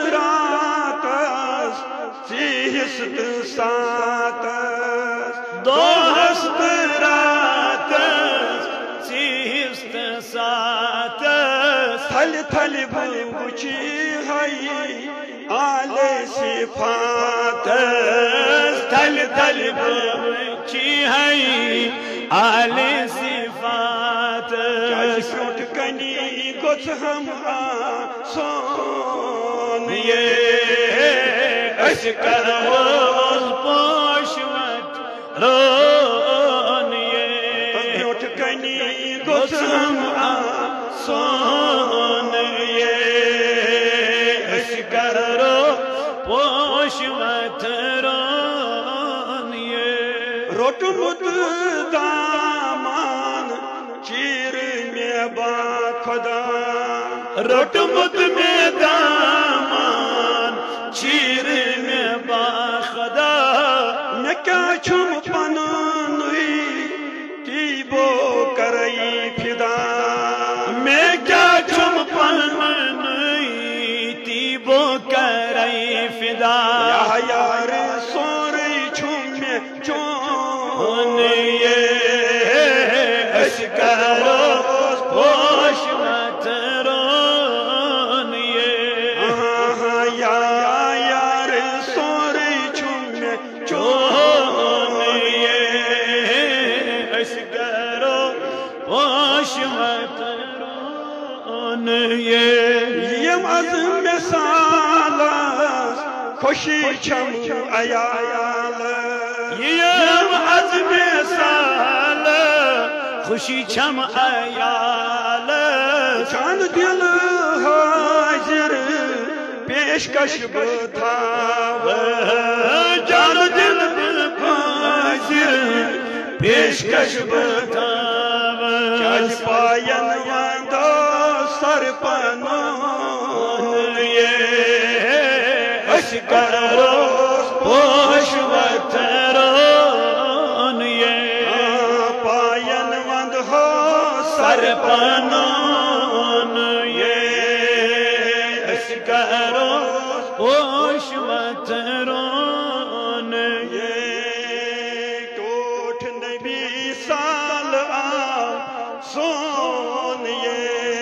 راتس چیست ساتس دو ہست راتس چیست ساتس تھل تھل بوچی ہے آل صفاتس تھل تھل بوچی ہے آل صفاتس کیوٹ کنی گوچ ہم آسون یہ اس کروز پوشوت رون یہ کیوٹ کنی گوچ ہم آسون یہ اس کروز پوشوت رون یہ روٹ مت دامان چیر میں با خدا روٹ مت میں دامان چیر میں با خدا میں کیا چھم پنانوی تیبو کرئی فدا میں کیا چھم پنانوی تیبو کرئی فدا یا یار سوری چھم میں چون یہ اس کروز پوشوت رون یہ یا یار سوری چھم میں چون یہ اس کروز پوشوت رون یہ یم از مثالس خوشی چھم عیال یم از مثال خوشی چھم عیال جان دل حاضر پیش پیشکش بتاو جان دل حاضر پیشکش بتاو چاچ پاین واندو سر پنون یہ اشکرو پوش وطرون یہ پاین واند ہو سر پنون یہ اشکرو پوش وطرون یہ کوٹھ نبی سال آسون یہ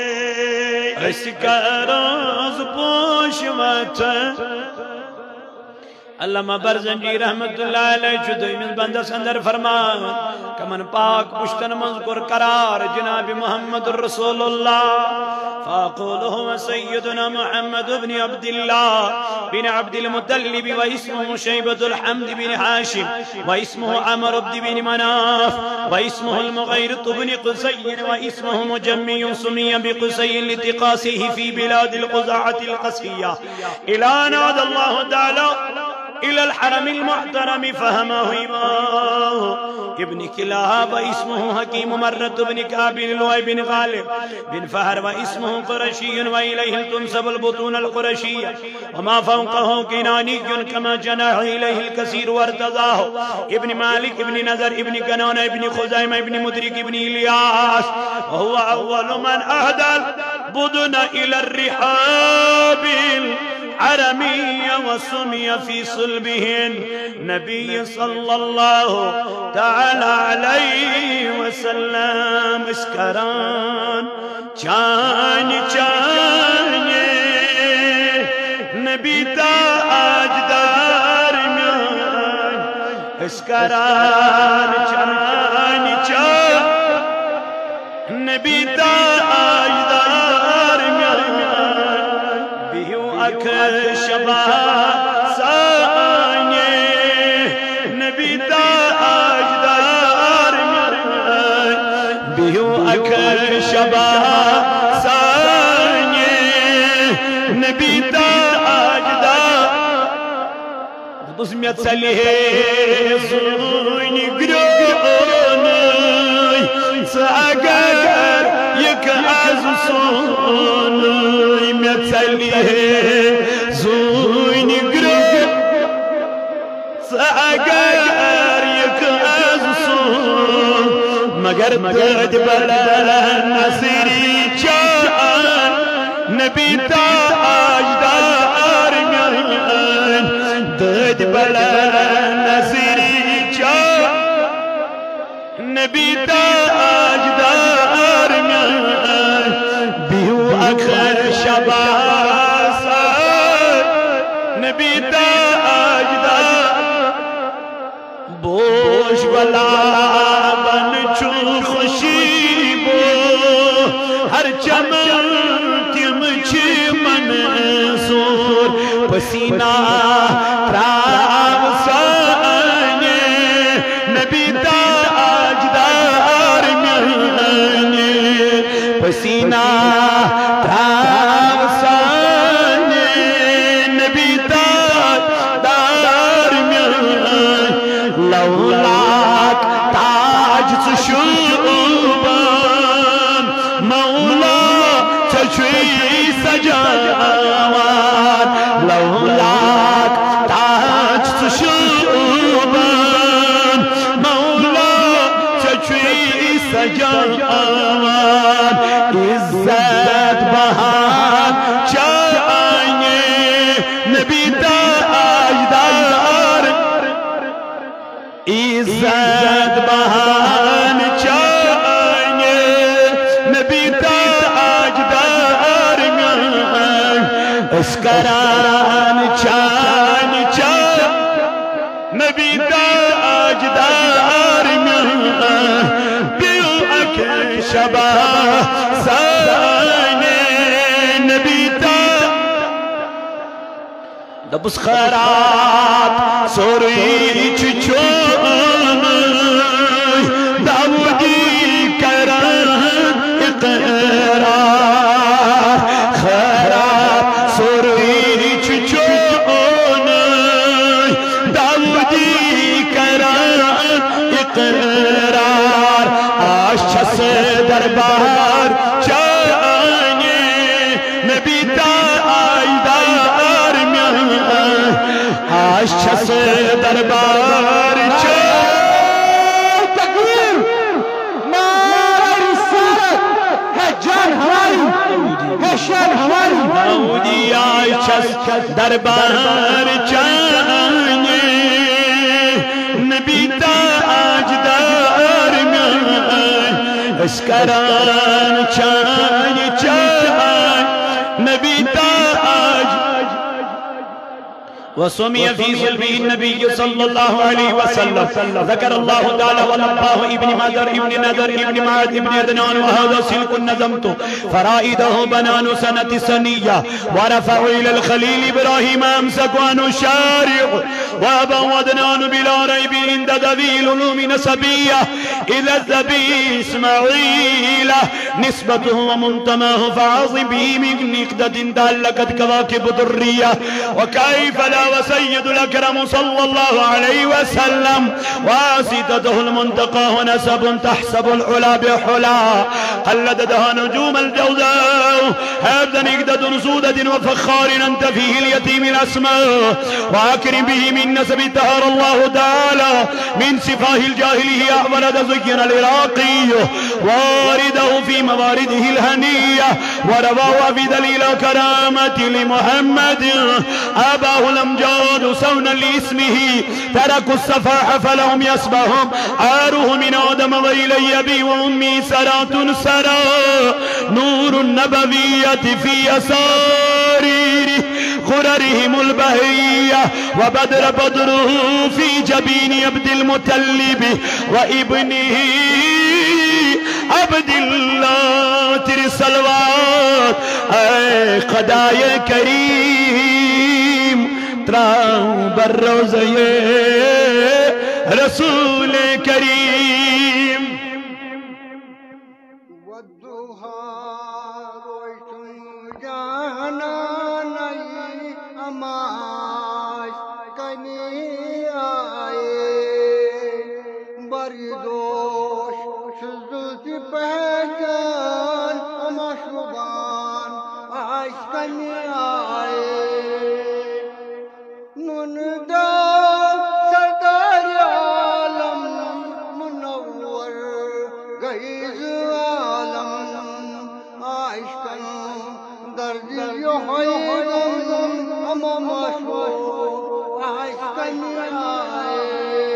اشکروز پوش وطرون علامہ برزنجی رحمت اللہ علیہ چودوئی من بندہ سندر فرما کمن پاک پشتن مذکر قرار جناب محمد رسول اللہ فاقوله سیدنا محمد بن عبداللہ بن عبد المطلب واسمه شیبت الحمد بن حاشم واسمه عمر بن مناف واسمه المغیرط بن قصی واسمه مجمی سمی بقصی لتقاسه في بلاد القزعة القسية الى ناد الله تعالى إلى الحرم المحترم فهمه إماه ابن كلاب واسمه حكيم مرة بن كعب لؤي بن غالب بن فهر واسمه قرشي وإليه تنسب البطون القرشية وما فوقه كناني كما جناح إليه الكثير وارتضاه ابن مالك ابن نذر ابن كنان ابن خزيمة ابن مدرك ابن إلياس وهو أول من أهدى البطون إلى الرحاب عرمية وسمي في صلبهن نبي صلى الله تعالى عليه وسلم اسكران چان چان نبي تاجدار میان اسكران چان چان نبي تاجدار میان اکھر شبہ سائنے نبی تاجدار بیہو اکھر شبہ سائنے نبی تاجدار بس میت سلیہ زونی گرونی ساگر یک از سونی میت سلیہ زونی گرونی ساگر یک از سون مگر دد بلا نصیری چان نبی تاجدار میان دد بلا نصیری چان نبی تاجدار میان بیہو اکھر شبہ نبی تاجدار بوش بلا بن چون خوشی بو ہر چمن تم چی منصور پسینہ تراو سانے نبی تاجدار میانے پسینہ تراو سانے نبی تاجدار میانے لولاک تاج چشوبان مولا چشوی سجاوان لولاک تاج چشوبان مولا چشوی سجاوان عزت بہان چاہیے نبی تاجدار عزت بہان چاہیے نبی تاجدار میان اسکران چان چان نبی تاجدار میان بیو اکھر شبہ سانے نبی تاجدار دبس خیرات سوری چچون داودی کرن اقرار خیرات سوری چچون دربار تکبیر نعرہ رسالت ہے جان ہماری ہے شان ہماری داؤدی آئیچس دربار چاہیے نبی تاج دار میں اس کران چاہیے چاہیے نبی تاج وسمي في صلبه النبي صلى الله عليه وسلم ذكر الله تعالى ونباه ابن مدر ابن نذر ابن معد ابن عدنان وهذا سلك نظمت فرائده بنان سنة سنية ورفعوا إلى الخليل إبراهيم أمسك عنه الشارع وأبا ودنان بلا ريب عند ذوي العلوم نسبية إلى الذبي إسماعيل نسبته ومنتماه فعظم به من نقدة تعلقت كواكب درية وكيف لا وسيد الأكرم صلى الله عليه وسلم واسطته المنتقى ونسب تحسب العلا بحلا قلدتها نجوم الجوزاء هذا نقدة سودة وفخار أنت فيه اليتيم الأسماء وأكرم به من نسب طهر الله تعالى من سفاه الجاهلية ولد زين العراقي وارده في موارده الهنية ورواه بدليل كرامة لمحمد أباه الأمجاد سونا لاسمه تركوا السفاح فلهم يسبهم آروه من آدم وإلي أبي وأمي سرات سرى نور النبوية في أسارير غررهم البهية وبدر بدره في جبين عبد المطلب وابنه عبد الله تر الصلوات اے قدائے کریم تراؤ برروزے رسول کریم والدوحا روشن جانا نئی اماش کنی آئے بردوش شزل کی پہچان اماشبان آش کنی آئے نندا سردار عالم منور گئیز عالم عاشقاً درجی حیدن اما مشہور عاشقاً آئے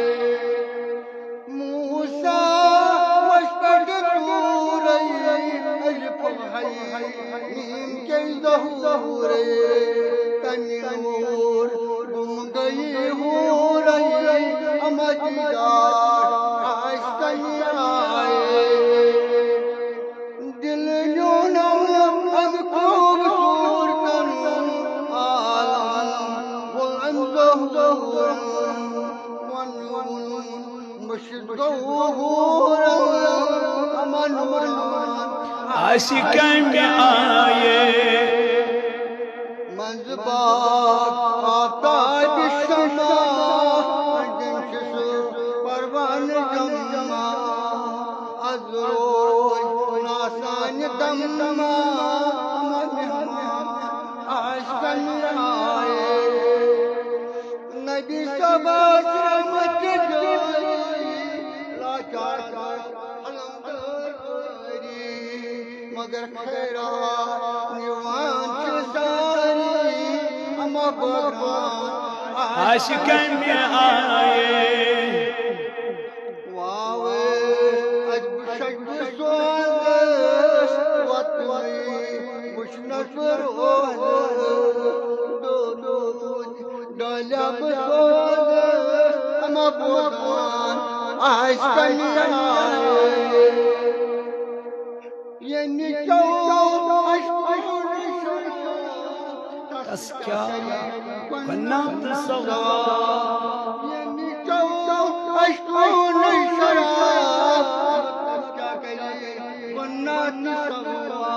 موسیٰ وشکت توری اجب حی نیم کے ظہورے کنی نور گم گئی ہو رہی اما دیدار عاشقاً آئے دل جونم از خوبصور کنم عالم بلند ظہورم ونون مشد ظہورم اما نوران عاشقاً آئے منزبات آفتاب الشماء جنشس پروان جمع از روی ناسان دمما مہمان عاشقاً آئے نبی سبا سرمت جاری لاچار علم داری مگر خیرات نیوان چساری اما بغران عاشقاً آئے واوے عجب شجب سوالش وطوی مشنفر اوہش دو دو دلب سوالش اما بغران عاشقاً آئے یعنی چو عشق تسکیا کنات سوا یعنی چو عشق شراب تسکیا کری کنات سوا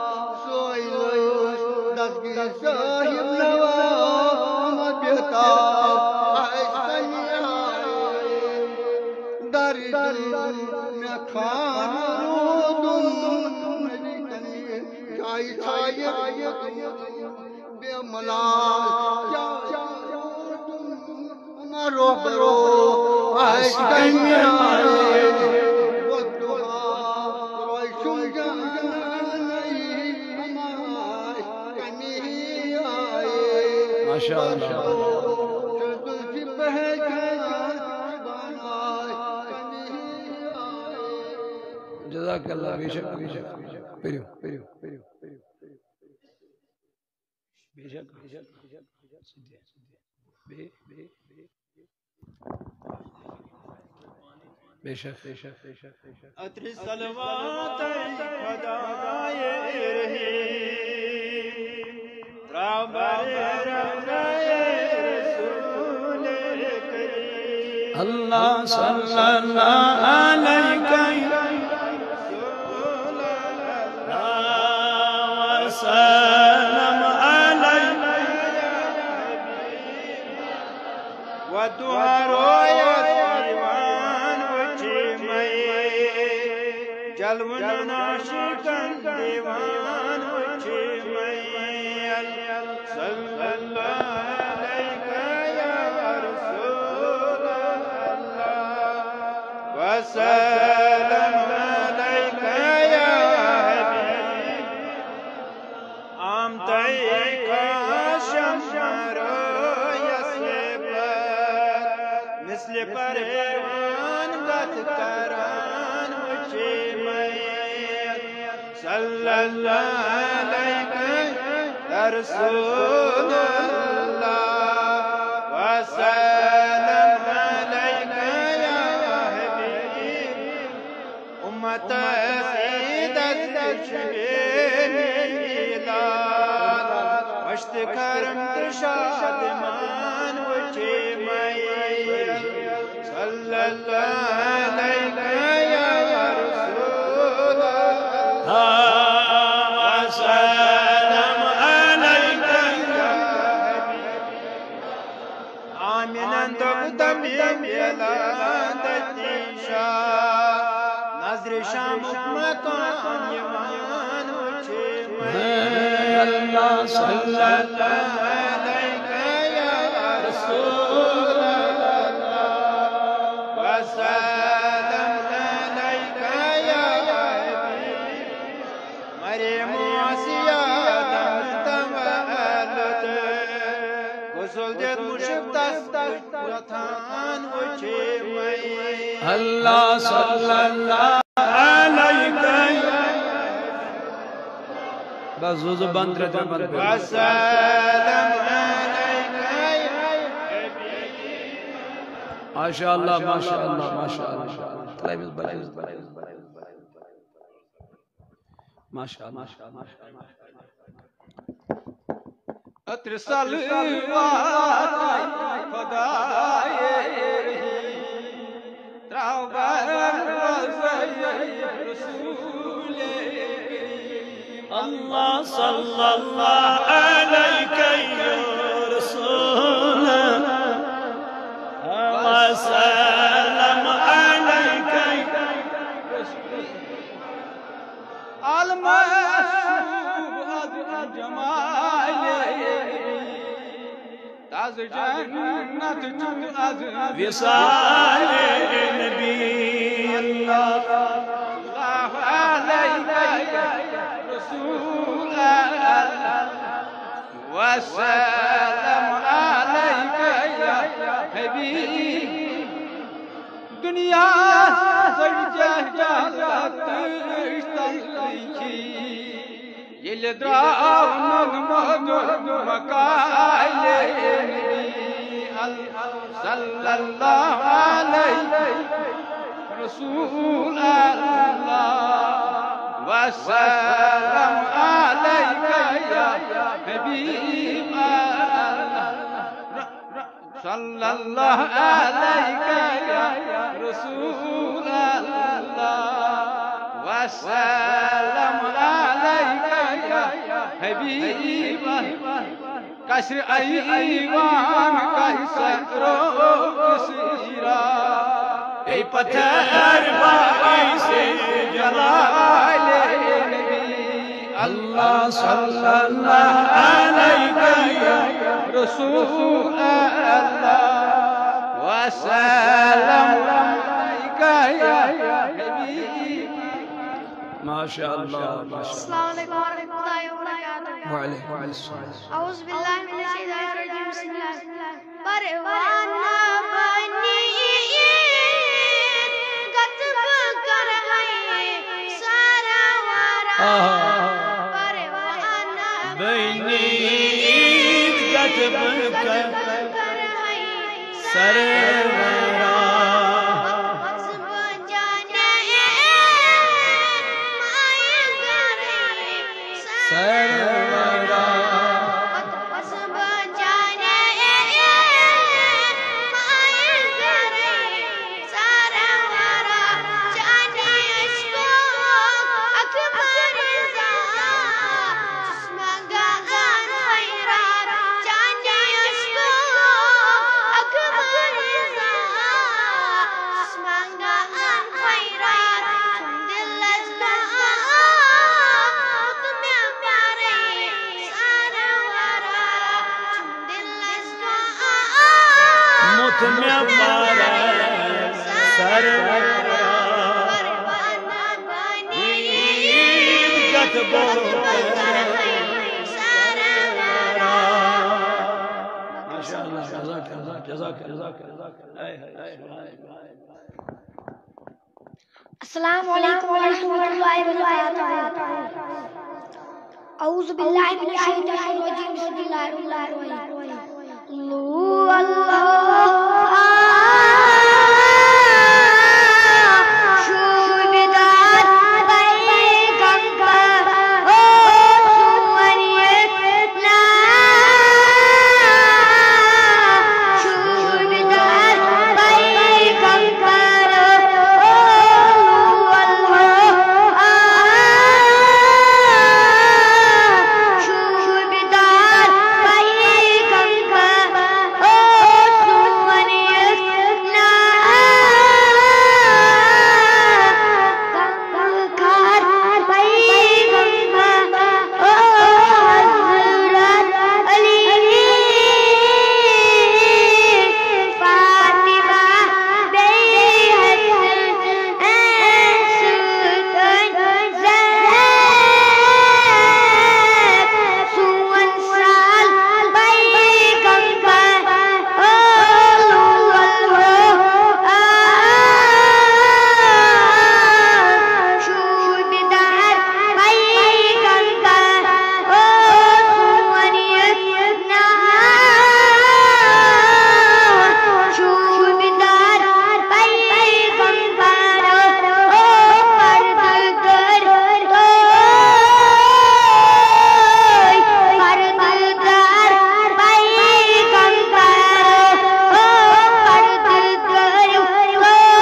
سوئلش دستگی صاحب نوا اما بیتاب عاشقاً آئے در دل میں کھان رودم چائی چائی بے ملال اما روبرو عشقن آئے والدعا روشم جانائی ہمائی کنی آئے ماشاءاللہ شدل سی پہچان بنائی کنی آئے جزاک اللہ بے شک بے شک پیریو پیریو پیریو بے شک بے شک بے بے شک بے شک بے شک بے شک عطر صلوات خدائے رہی رابر رضائے رسول کریم اللہ صلی اللہ علیہ وسلم ودعا رویا دیوان وچی مئی جلون ناشکن دیوان وچی مئی صلی اللہ علیہ یا رسول اللہ وسلم علیہ یا حبیب عام تیکا شمشارو مثل پریوان گت کران وچی مئی صلی اللہ علیہ یا رسول اللہ وسلم علیہ یا حبیب امت سیدت شبیر ایلان وشت کرم تشاد مان وچی مئی صلی اللہ علیہ یا رسول اللہ وسلم علیہ یا حبیب آمیناً دقدم بیلان دتیشا نظر شام مکان یمان وچی مئی اللہ صلی اللہ علیہ یا رسول وسلم علیہ یا حبیب مریم واسیہ دم تولد غسل دید مشک دست رتان وچی مئی اللہ صلی اللہ علیہ بس روز بند رہتے ہیں بند وسلم علیہ ماشاءاللہ ماشاءاللہ ماشاءاللہ ماشاءاللہ عطر صلوات خدائے رہی تراؤبر رسول کریم اللہ صلی اللہ علیہ یا رسول وسلم علیہ المشروب از جمال تاز جنت جو از وصال نبی اللہ اللہ علیہ رسول اللہ وسلم علیہ یا حبیب دنیا سجدہ جالت اشتاقی یل دراو نغمد مکائل نبی صلی اللہ علیہ رسول اللہ وسلم علیہ یا حبیب صلی اللہ علیہ یا رسول اللہ وسلم علیہ یا حبیب کسر ایوان کسر کسیرا اے پتھر بائی سے جلال نبی اللہ صلی اللہ علیہ یا رسول اللہ وسلم عليك يا حبيبي. ما شاء الله ما شاء الله. السلام عليكم ورحمة الله وبركاته. وعليكم السلام. أعوذ بالله من الشيطان الرجيم. بسم الله. پروانہ بنی کتب کر ہے سارا ورا. پروانہ بنی کتب کر ہے سرورا. حسب جانے مائے کرے سرورا. حسب جانے مائے کرے سارا ورا. جانے عشق اکبر زا چشمگا ان خیرات. جانے عشق اکبر زا چشمگا ان خیرات. چون دل از تمہیں پیارے سارا ورا. چون دل از متمع پارا سرورا. پروانہ بنی کتب کر سارا ورا. ما شاء الله. جزاك الله جزاك جزاك جزاك. هاي هاي هاي. السلام علیکم ورحمۃ اللہ وبرکاتہ. اعوذ باللہ من الشیطان الرجیم. بسم اللہ الرحمن الرحیم. اللہ شوبدار پیغمبر او سوریتنا. شوبدار پیغمبر شوبدار پیغمبر او سوریتنا. کمکار پیغمبر او حضرت علی. فاطمہ بیعت سلطان زینب. سون سال پیغمبر او شوبدار پیغمبر او سوریتنا. شوبدار پیغمبر او پردگر دوی. پردگر پیغمبر او پردگر دوی.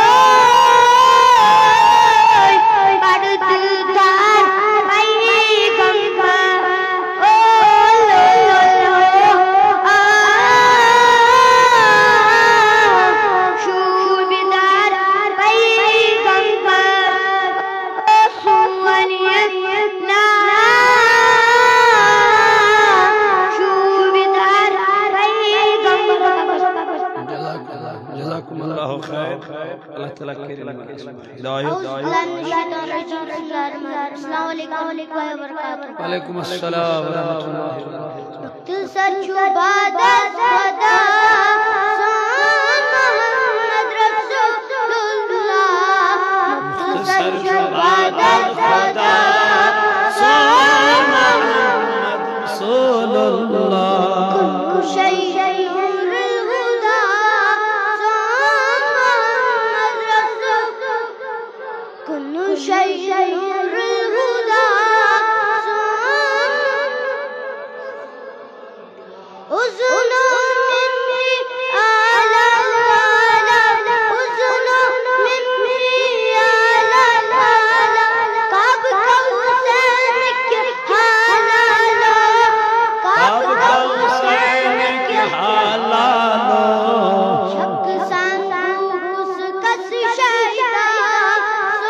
پردگر پیغمبر او شوبدار پیغمبر او سوریتنا. شوبدار پیغمبر. جزاكم الله خير. الله تعالى كريم. هداية. السلام علیکم وبرکاتہ. وعليكم السلام ورحمة الله وبركاته. مختصر عبادت خدا محمد رسول اللہ. مختصر عبادت خدا محمد رسول الله. شيء نور الهدى محمد رسول. كل شيء نور الهدى. أذن مني على العالم. أذن مني على العالم. كاب كوثرك حلالا. كاب كوثرك حلالا. شق سنگوس کس شیطان.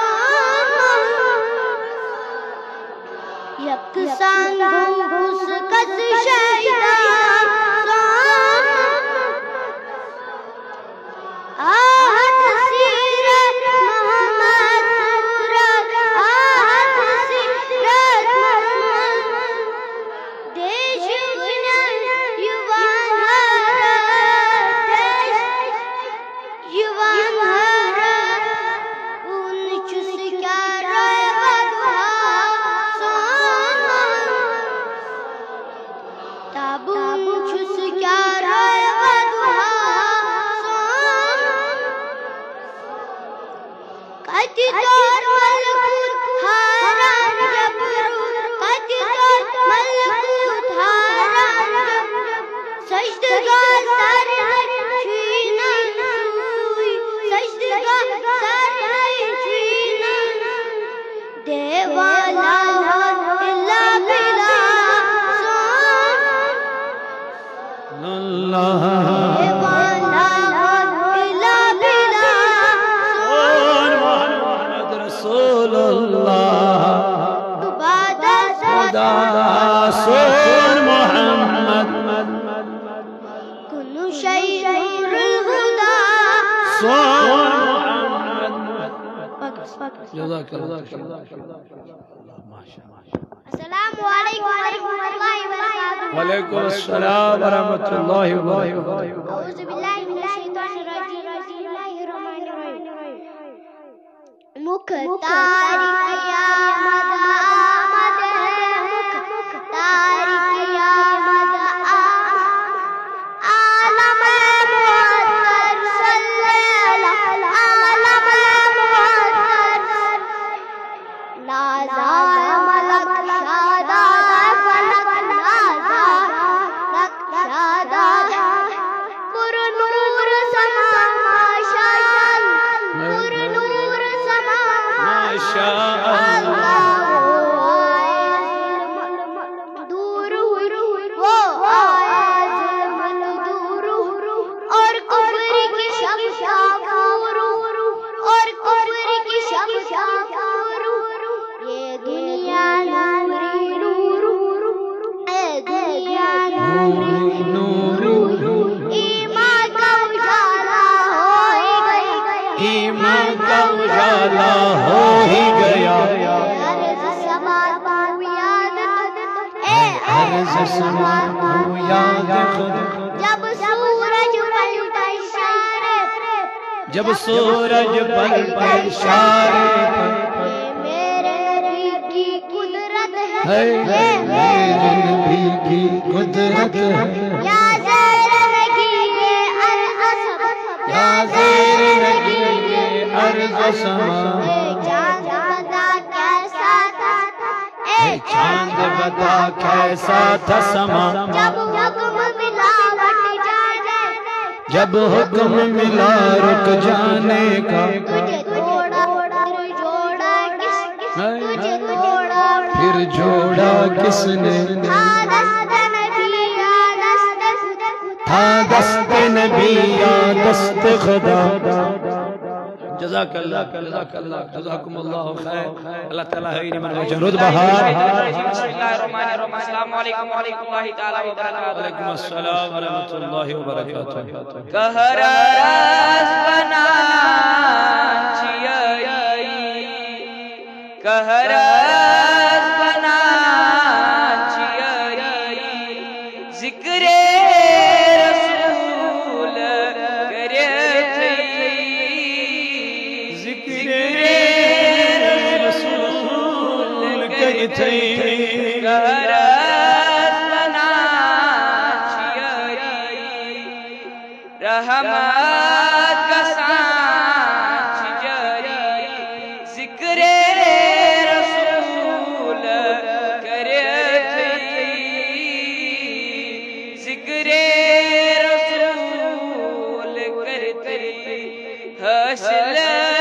یک سنگوس کس شیطان. شيء نور الهدى صور جزاك الله السلام عليكم ورحمة الله وبركاته. وعليكم السلام ورحمة الله وبركاته. أعوذ بالله من الشيطان الرجيم. بسم الله الرحمن الرحيم. مختار قیامت آمد ہے، مختار قیامت عالم معطر صلی اللہ عالم معطر نازا ملک شادا فلک نازا لک شادا پر نور سما ماشاء پر نور سما ما شاء اللہ دور وہ آئے ظلم دور اور کفر کی شمشا کور اور کفر کی شمشا کور یہ دنیا نوری نور اے دنیا نوری نور ایمان کا اجالا ہو ہی گئی ایمان کا اجالا ہو ہی گیا عرض سما کو یاد اے عرض سما کو یاد خود جب سورج پلٹا اشارے جب سورج پل پر اشارے پر میرے نبی کی قدرت ہے ہے میرے نبی کی قدرت ہے یا زیر نگی یہ عرض سما یا زیر نگی یہ عرض سما اے چاند بتا کیسا تھا اے چاند بتا کیسا تھا سما جب حکم ملا بٹ جانے جب حکم ملا رک جانے کا تجھے توڑا پھر جوڑا کس تجھے توڑا پھر جوڑا کس نے تھا دست نبی یا دست تھا دست نبی یا دست خدا جزاک اللہ جزاک اللہ جزاکم اللہ خیر اللہ تعالیٰ ہے من وجہ رد بہار بسم اللہ الرحمن الرحیم السلام علیکم ورحمۃ اللہ تعالی وبرکاتہ. علیکم السلام ورحمۃ اللہ وبرکاتہ کہر راز بنا چیئی کہر راز بنا چیئی ذکر رسول کرے تھی ذکر رسول کئی تھی کہر راز بنا چیئی رحمت کا سانچ جاری ذکر رسول کرے تھی ذکر رسول کرتے حاصل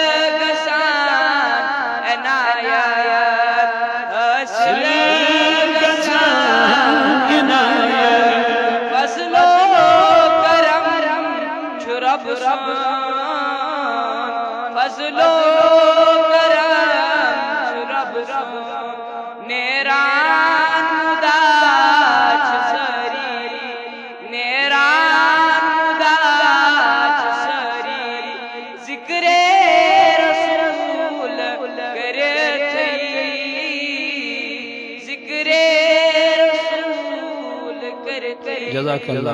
گسان عنایت حاصل گسان عنایت فضل و کرم چھرب سان فضل و کرم چھرب سان نیران مداچ سری نیران مداچ سری ذکر رسول کرے تھی ذکر رسول کرتے جزاک اللہ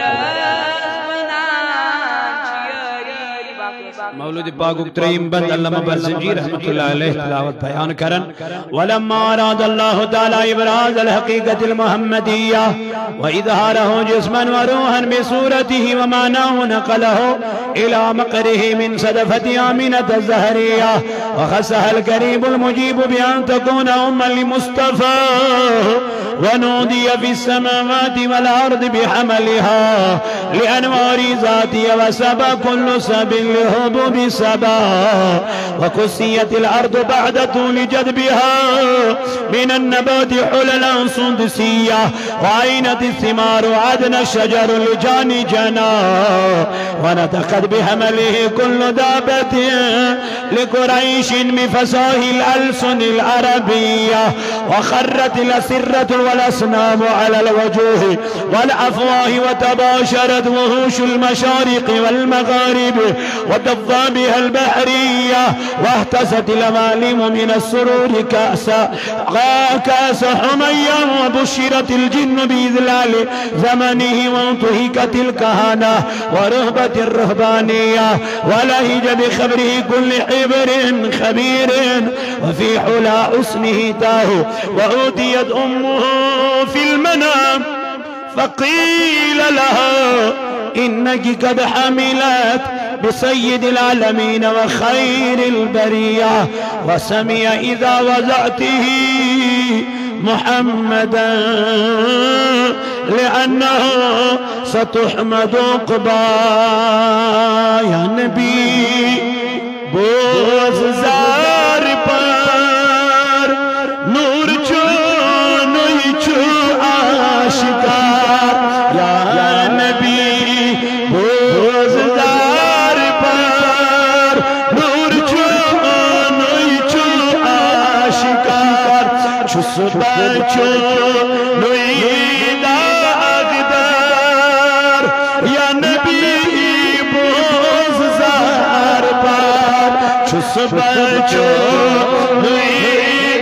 مولود پاک اکتریم بند علامہ برزنجی رحمت اللہ علیہ تلاوت بیان کرن ولما اراد اللہ تعالی ابراز الحقیقت المحمدیہ واظہارہ جسما وروحا بصورته ومعناه نقله الى مقره من صدفة آمنة الزهرية وخصها الكريم المجيب بأن تكون أما لمصطفى ونودي في السماوات والأرض بحملها لأنوار ذاتي وسبا كل سب لهبوب سبا وكسيت الأرض بعد طول جدبها من النبات حللا سندسية وعينت الثمار عدن الشجر لجان جنا ونطقت بحمله كل دابة لقريش بفصاح الألسن العربية وخرت الأسرة والأصنام على الوجوه والأفواه وتباشرت وحوش المشارق والمغارب وتفضى بها البحرية واهتزت الأمالم من السرور كأسا كأس حميا وبشرت الجن بإذلال زمنه وانتهكت الكهنة ورهبة الرهبانية ولهج بخبره كل حبر خبير وفي حلا حسنه تاه وأوتيت أمه في المنام فقيل لها إنك قد حملت بسيد العالمين وخير البرية وسمي إذا وضعته محمدا لأنه ستحمد عقبا يا نبي بوز زار پر نور چو نوی چو آشکار یا نبی بوز زار پر نور چو نوی چو آشکار چس بچو نوی داغدار یا نبی بوز زار پر چس بچو نوی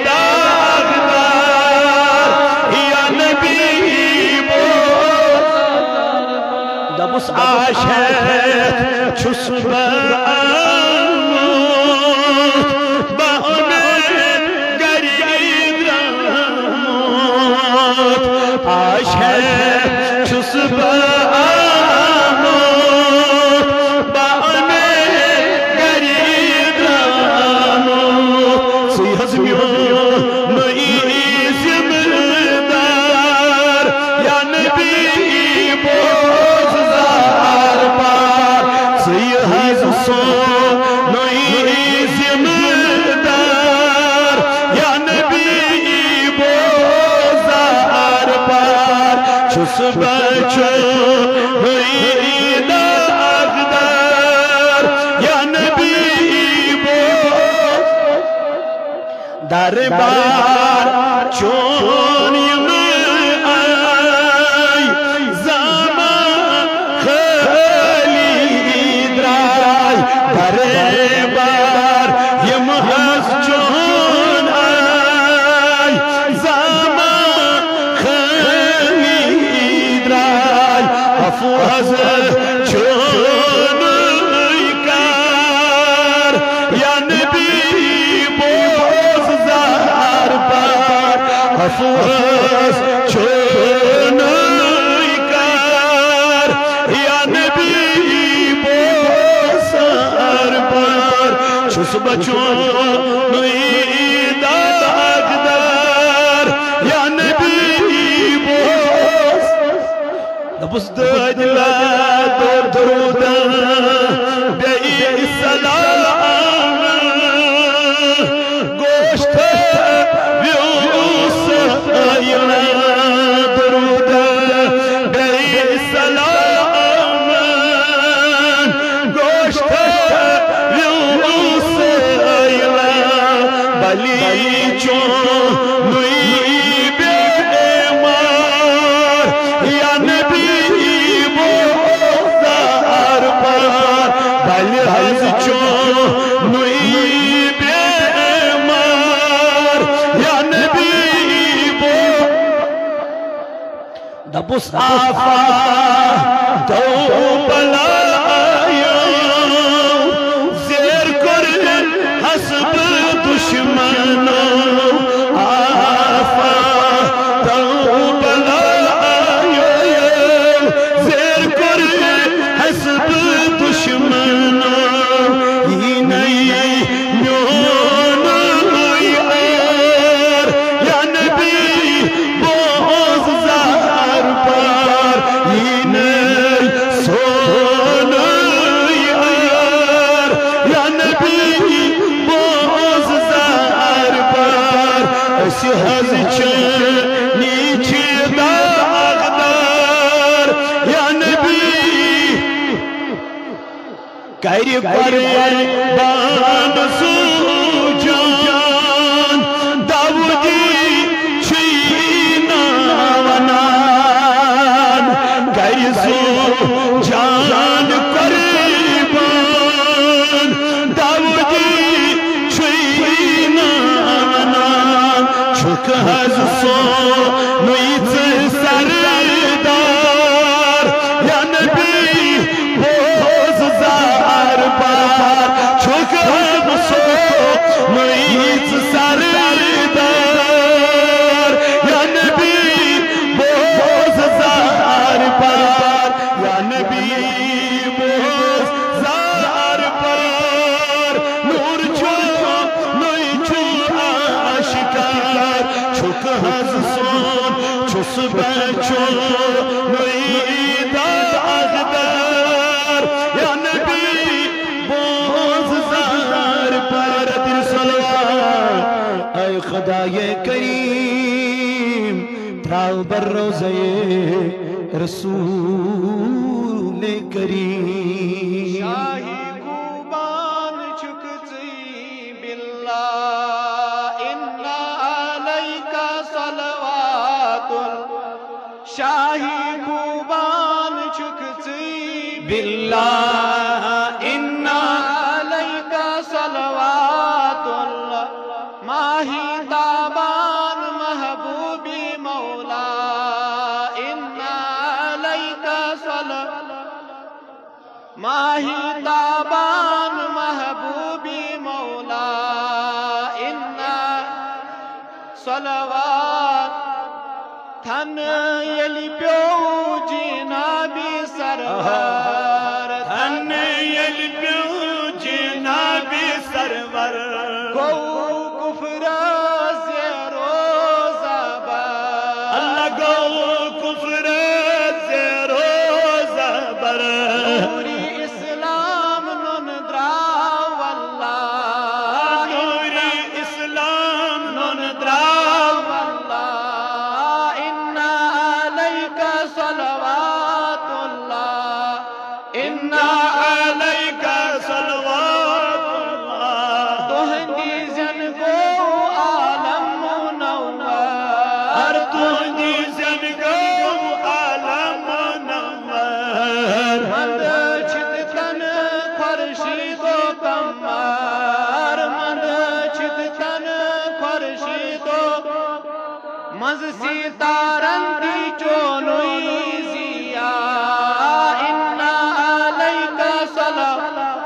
دبس عاشق چس بأموت بأمن قريب رموت عاشق چس بأموت بأمن قريب رموت سيهزميون نئيز مدار يا نبي بوز نئیز مدار یا نبی بوزار پر چس بچو نئید اقدار یا نبی بوز دربار چون دربار یہ محض چون آئی زمان خلید رائی افوز چون کار یا نبی بوز زار پر افوز چون کار یا نبی چس بچو نئید اقدار یا نبی بوز دبس دجلا دور درودا بی سلام گوشت بیوس آینا درودا بی سلام گوشت بلی چون نوی بیمار یا نبی بوزار پر بلی حض چون نوی بیمار یا نبی بوزار دبس آفا دو بلا حسب دشمنو آفا تو بلائیو زیر کر حسب دشمنو یہ نئی نیون ایار یا نبی بوز زار پر یہ نئی سون ایار یا نبی حض نیچے داغدار یا نبی کر قربان سو جان داودی چینا سو نویت سردار یا نبی بوز زار پار چھک ہم سو نویت سردار یا نبی بوز زار پار یا نبی بوز زار پار نور چھو نوی چھو آشکار چھک ہز سون چھس بچو نوی دا اغدار یا نبی بوز زار پار دل صلوات اے خدای کریم تراو بر روزے رسول کریم شاہی خوبان چھکتی باللہ انا علیکہ صلوات شاہی خوبان چھکتی باللہ انا علیکہ صلوات اللہ ماہی تابان محبوبی مولا انا علیکہ صلوات ماہی تابان محبوبی مولا انا صلوات تھن یلی پیو جنابی سرور تھن یلی پیو جنابی سرور گو کفر زیرو زبر اللہ گو کفر زیرو زبر نوری اسلام نن دراو اللہ نوری اسلام نن دراو اللہ انا علیکہ صلوات اللہ انا علیکہ صلوات اللہ تہندی زن گو عالم منور ہر تہندی زن گو عالم منور مند چھت تن خورشید و قمر مند چھت تن خورشید و مز ستارن دی چونوی زیا انا علیکہ صلوات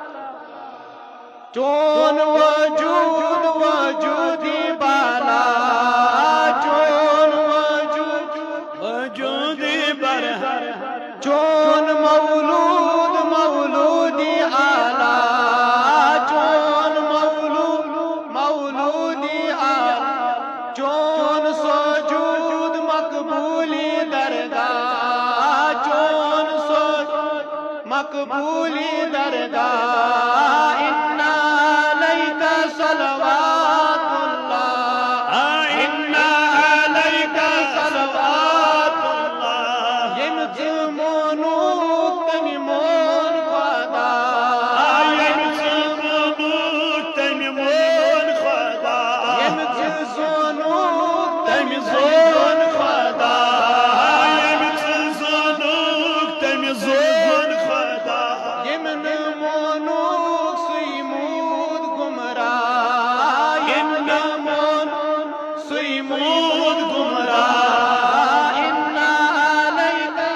چون وجود وجودی بالا چون وجود وجودی برہر چون مولود مولودی آلہ چون مولود مولودی آلہ چون سجود مقبولی درگاہ چون سجود مقبولی درگاہ انا علیکہ صلوات اللہ انا علیکہ صلوات اللہ یمت مونوک تمی مون خدا یمت مونوک تمی مون خدا یمت زونوک تمی زون خدا یمت زونوک تمی زون خدا یمن مونوک سیمود گمراہ یمن مونوک سیمود گمراہ انا علیکہ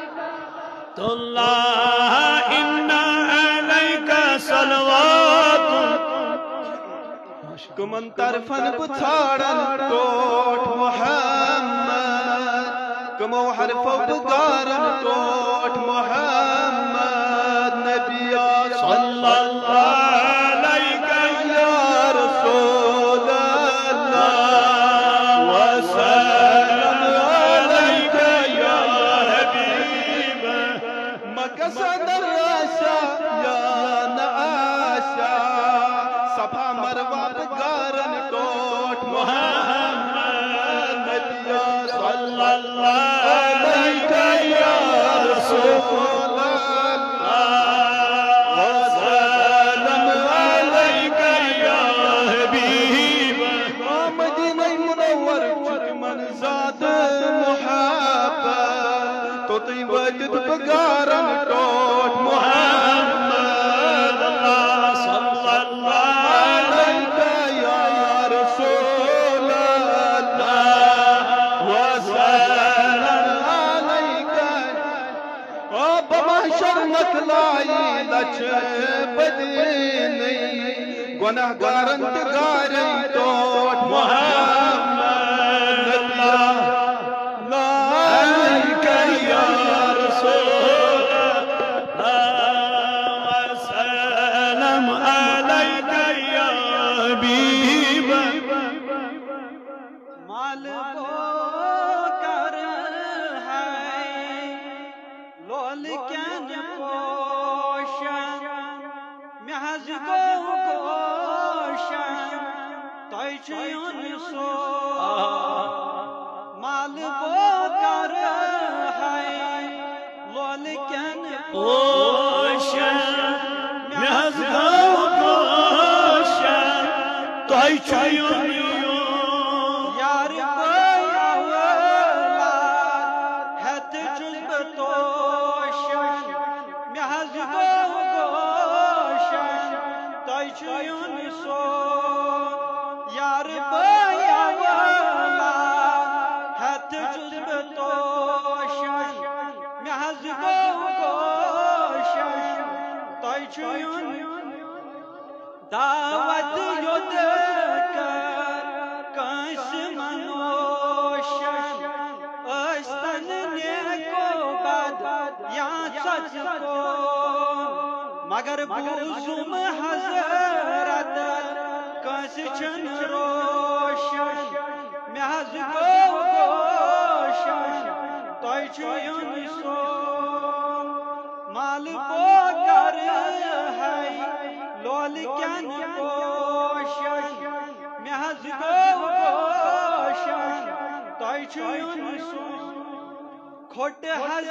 اللہ انا علیکہ صلوات کمن طرفن بثارن ٹوٹ محمد کمو حرفو بگارن ٹوٹ محمد نبی صلی اللہ علیکہ یا رسول اللہ وسلم علیکہ یا حبیب مقصد الرشا یا نعاشا صفا مروہ بگارن ٹوٹ محمد نبی صلی اللہ علیکہ یا رسول وسلم علیکہ یا حبیب مدینہ منور چک من ذات محبت تو تی وجد بگارن ٹوٹ محمد محشر مکلائی لچ بدینی گناہ گارن تگارن توٹ محمد اللہ لائک یا رسول اللہ وسلم علیک یا حبیب مال کو کر ہے لول کین پوشن محض کو کوشن تیچیون سو مال کو کر ہے لول کین پوشن محض کو کوشن تیچیون یار بایا والا ہت جذب توشن محض کو گوشن تیچیون سو یار بایا والا ہت جذب توشن محض کو گوشن تیچیون دعوت یود کر کانس منوشن استن نیکو بد یا سچ کو مگر بوزم حضرت کانس چن روشن محض کو گوشن تیچیون سو مال کو کر ہے لول کین پوشن محض کو گوشن تیچیون سو کھوٹ حض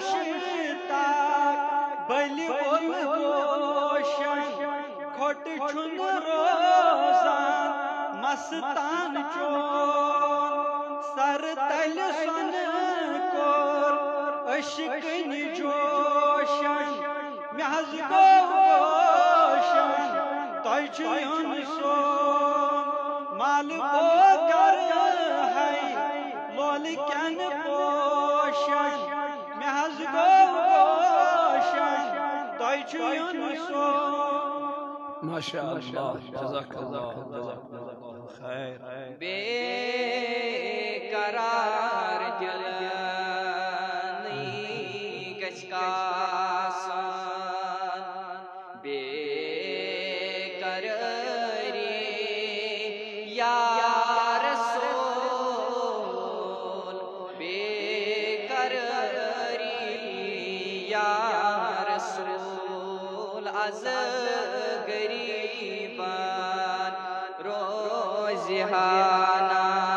مشتاق بلی اول گوشن کھوٹ چھن روزان مستان چون سر تل سن کور عشقن جوشن محض کو گوشن تیچیون سو مال کو کر ہے لول کین پوشن محض کو گوشن تیچیون سو ماشاءاللہ جزاک اللہ جزاک اللہ خیر بے قرار دل نہیں گژھِ کاسان بے قراری یا رسول بے قراری یا رسول از غریبان روزہانہ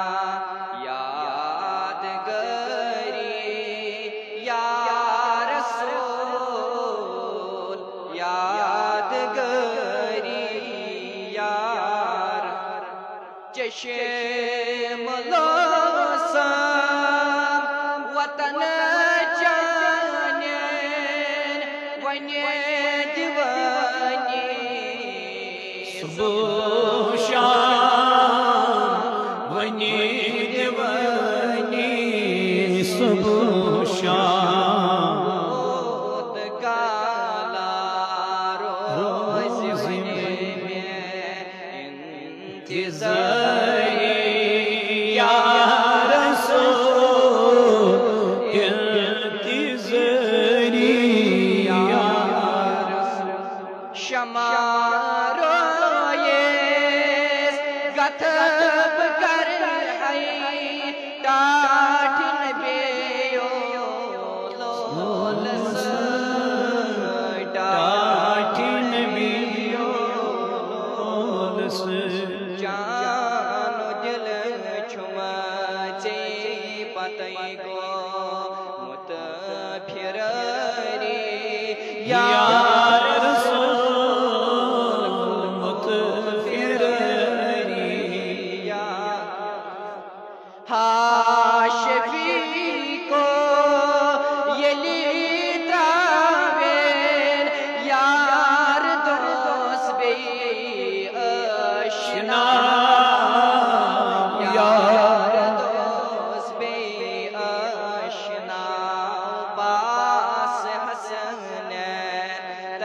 چشم لوسان وطن جانین ونی دیوانی صبح شام ونی دیوانی صبح شام بود گالا روز ونی میں انتظار گتب کر ہے ٹاٹن بیو لولس ٹاٹن بیو لولس جان دل چھما چی پتائی گو مت پھراری یا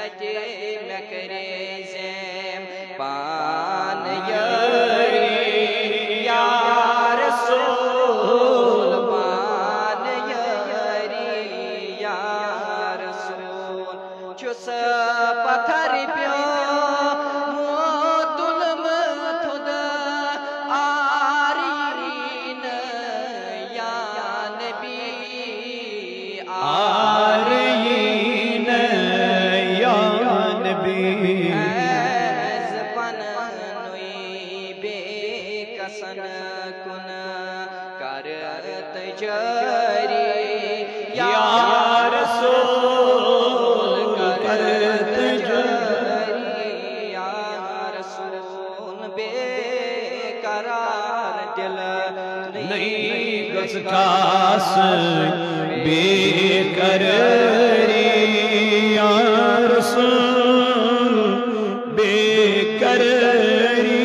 کتے میں کرے زیم پان یاری یا رسول پان یاری یا رسول چس پتھر پیو موتلم تھد آرین یا نبی آرین یا نبی ایز پننوی بے کسن کن کرت جاری یا رسول کرت جاری یا رسول بے قرار دل نہیں گس کاس بے قراری یا رسول بے قراری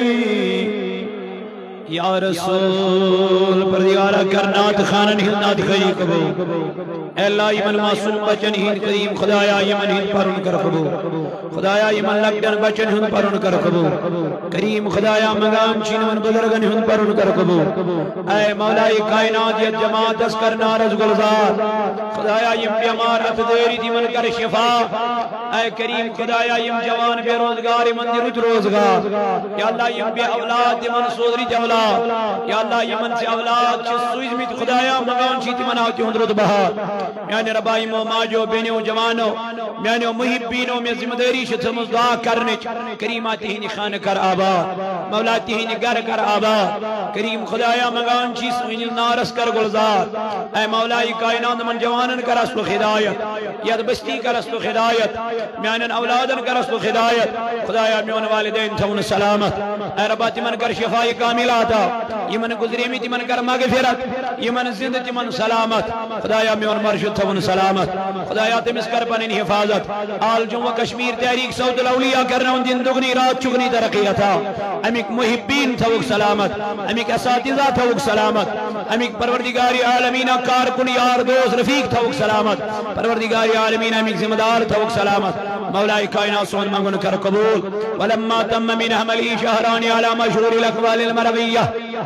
یا رسول پردگارہ کرنات خانن ہندات خیلی کبو اے اللہ یمن معصوم بچن ہند قدیم خدایا یمن ہند پر ان کر کبو خدایا یمن لگن بچن ہند پر ان کر کبو کریم خدایا مقام چینون بزرگن ہند پر ان کر کبو اے مولائی کائنات یہ جماعت اس کرنا رز گلزار خدایا یم بیمار اتدیری دی من کر شفا اے کریم خدایا یم جوان بے روزگار من دی رج روزگار یا اللہ یم بے اولاد دی من سوزری دی اولاد یا اللہ یمن سے اولاد چھ سوئز میت خدایا مغان چیتی مناوتی ہند رد بہار میانے ربائی مو ماجو بینیو جوانو میانے محبینو میں ذمہ داری شد مزدعا کرنے کریماتی ہی خان کر آباد مولاتی ہی گر کر آباد کریم خدایا مغان چی سوئنی نارس کر گلزار اے مولائی کائنات من جوانن کر اسلو خدایت ید بستی کر اسلو خدایت میانن اولادن کر اسلو خدایت خدایا میون والدین تھون سلامت اے رباتی من کر شفائی کاملاتا یمن گزریمی تی من کر مغفرت یمن زند تی من سلامت خدایا میون مرشد تھون سلامت خدایا تمس کر پنین حفاظت آل جمع کشمیر تحریک سعود الاولیاء کرنا ان دن دگنی رات چگنی ترقیتا امیک محبین تھوک سلامت امیک اساتذہ تھوک سلامت امیک پروردگاری عالمین کارکن یار دوست رفیق تھوک سلامت پروردگاری عالمین امیک ذمہ دار تھوک سلامت مولائی کائنات سون منگن کر قبول ولما تم من حملی شہرانی علی مشہور الاقوال المرویہ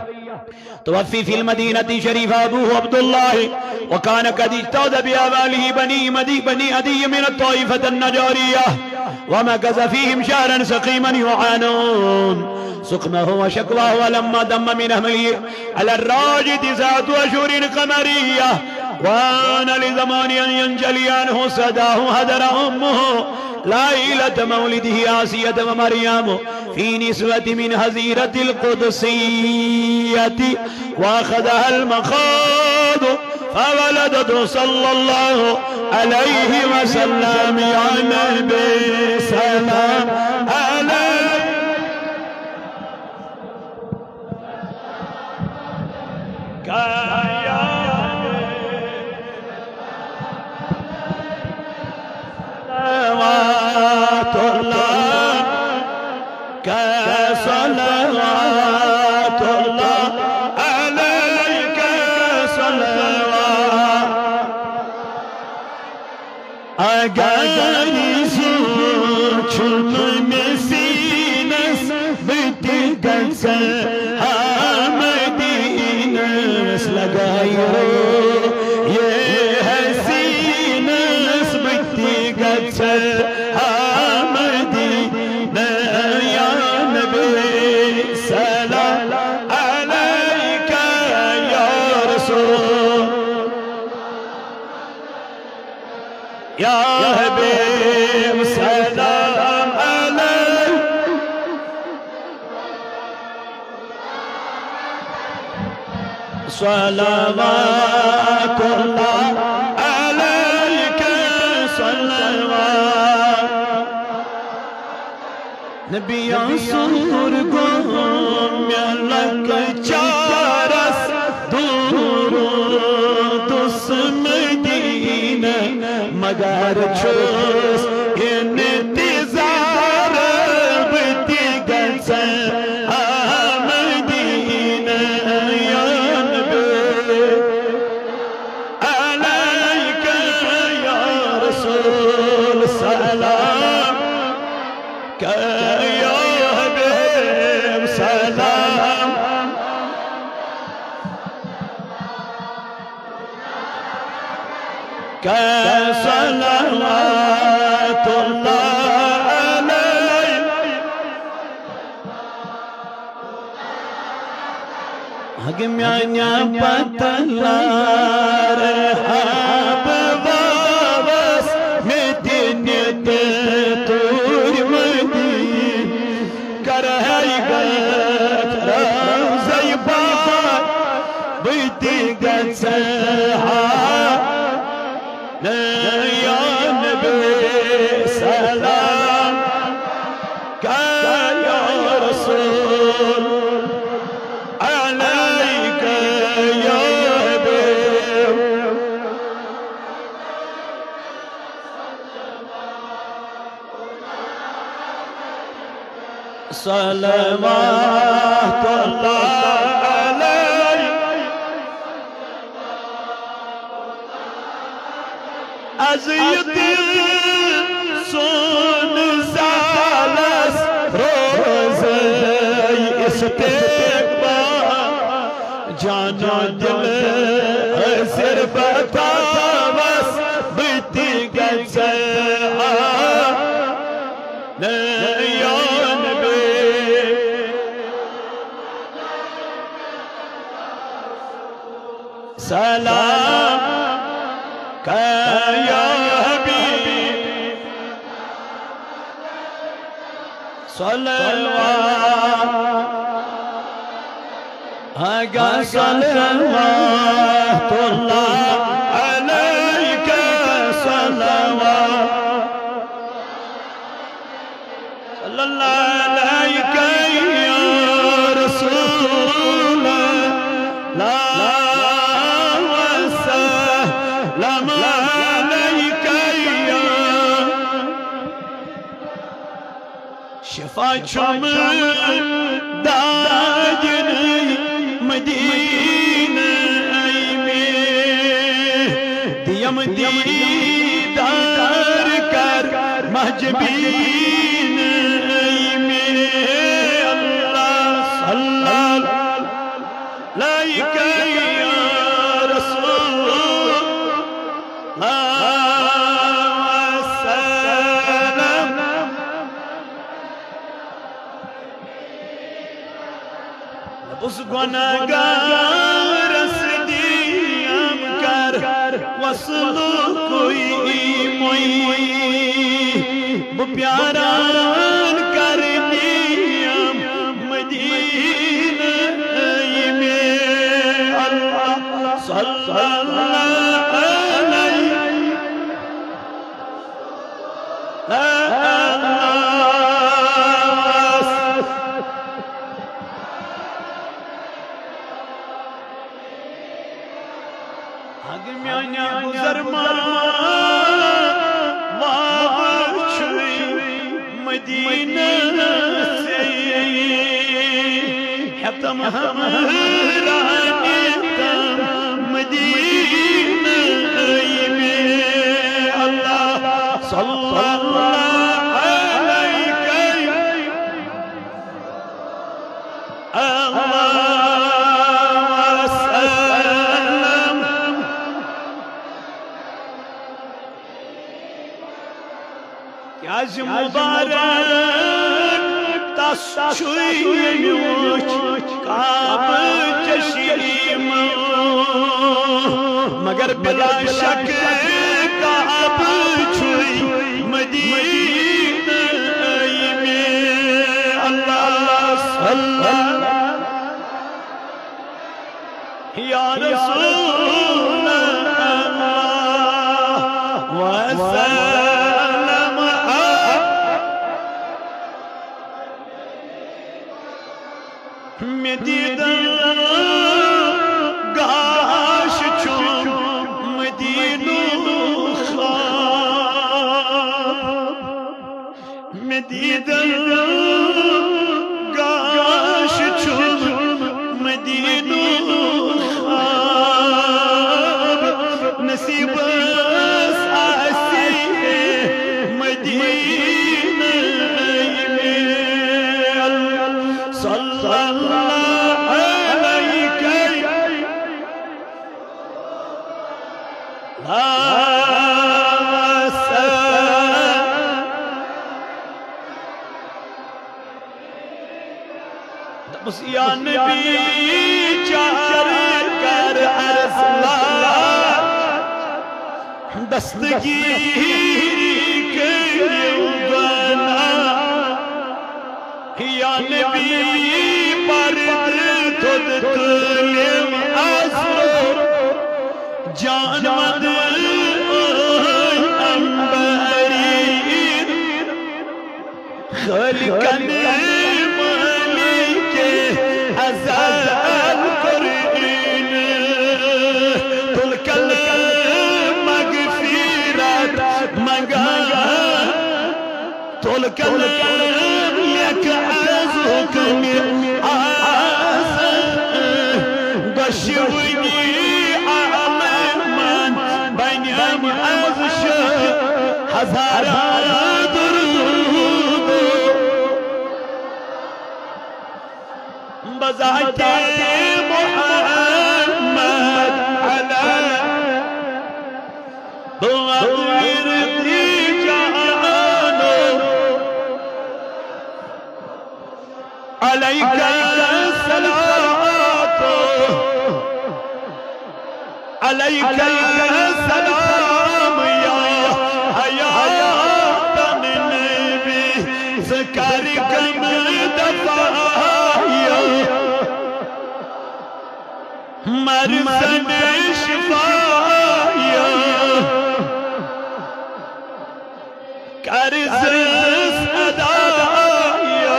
توفی فی المدینة شریف ابوه عبداللہ وکان قد اجتود بیاواله بنی مدی بنی عدی من الطائفة النجاریہ ومكث فيهم شهرا سقيما يعانون سقمه وشكواه ولما دم من أهمله على الراجد ذات أشهر قمرية وآن لزمان أن ينجلي عنه صداه هدر أمه ليلة مولده آسية ومريم في نسوة من هزيرة القدسية وأخذها المخاض فولدته صلى الله عليه وسلم يا نبي سلام عليك يا صلوات الله كصلوات الله عليك صلوات اگر سوچن میں سینس بتگس آمدینس لگائی رو یہ ہے سینس بتگس آمدین یا نبی سلام علیک یا رسول یا حبیب سلام علیک صلوات اللہ علیک صلوات نبی انصر گم لک چارس دور دس مدینہ مگر چوس انتظار بتگس آمدینہ یا نبی علیک یا رسول سلام صلوات اللہ علیہ حق میانیا پتلار حب بابس میں دینیت تور مدین کرہی گت روزی بار بیتی گت سہا یا نبی سلام کا یا رسول علیک یا حبیب صلوات اللہ علیہ عزیت سون زالس روزی استقبال جانا دل حسر بتاوس بیتی گلسا یا نبی سلام کا یا حبیب صلوات آگا صلوات اللہ علیک صلوات صلی اللہ علیک یا رسول اللہ وسلم علیک یا شفا چم داجن مدینہ میں دیم دیدار کر محجبین میں اللہ صلی اللہ علیک یا رسول اللہ وسلم اس گناہگار صدیم کر وصل کوئی موئی بپیاران کرنیم مدینہ میں اللہ صلی اللہ علیہ حق میانیا گزرمان واب چھوئی مدینہ سے حتم ہمرانی تم مدینہ میں اللہ صلی اللہ علیہ اللہ از مبارک تس چھوئی کعب چشیم مگر بلا شک کعب چھوئی مدینہ میں اللہ صلی اللہ یا رسول اللہ وسلم میں دیدن گاش چھو مدینو خواب میں دیدن گاش چھو مدینو خواب نصیب ساسی مدینہ میں صلی اللہ علیہ وسلم یا نبی چار کر ارسلان دستگیری کریو گنا یا نبی پرد تد تلیم ازر جان مد انبرین خلقن ملک ازل قرین تلکل مغفرت مگا تلکل یک از حکم آزن گشوگی عالم من بینیم از شد هزاران درود بذات محمد علی بغیر دی جانو علیک السلام علیک السلام یا حیات نبی ذکر کم دفایا مرزن شفایا کرز صدایا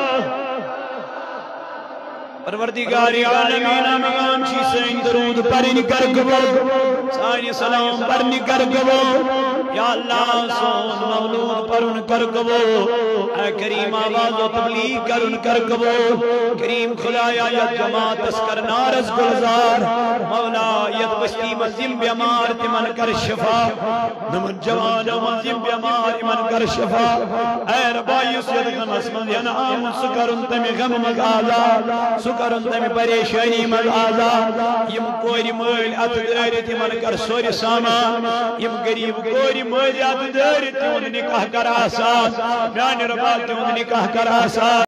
پروردگاری عالمین آمین چی سین درود پرین کرگو سانی سلام پرین کرگو یا اللہ سون مولود پرن کرگو اے کریم آواز و تبلیغ کرن کرگو کریم خدایا یت جماعت تسکر نارز گلزار مولا یت بستی مزیم بیمار تمن کر شفا نمن جوان مزیم بیمار من کر شفا اے ربائی سید غم اسمد ینعام سکرن تمی غم مگازا سکرن تمی پریشانی مگازا یم کوری مل ات داری تمن کر سوری سامان یم غریب کوری مل ات داری تمن نکاح کر آسان میان ربا تمن نکاح کر آسان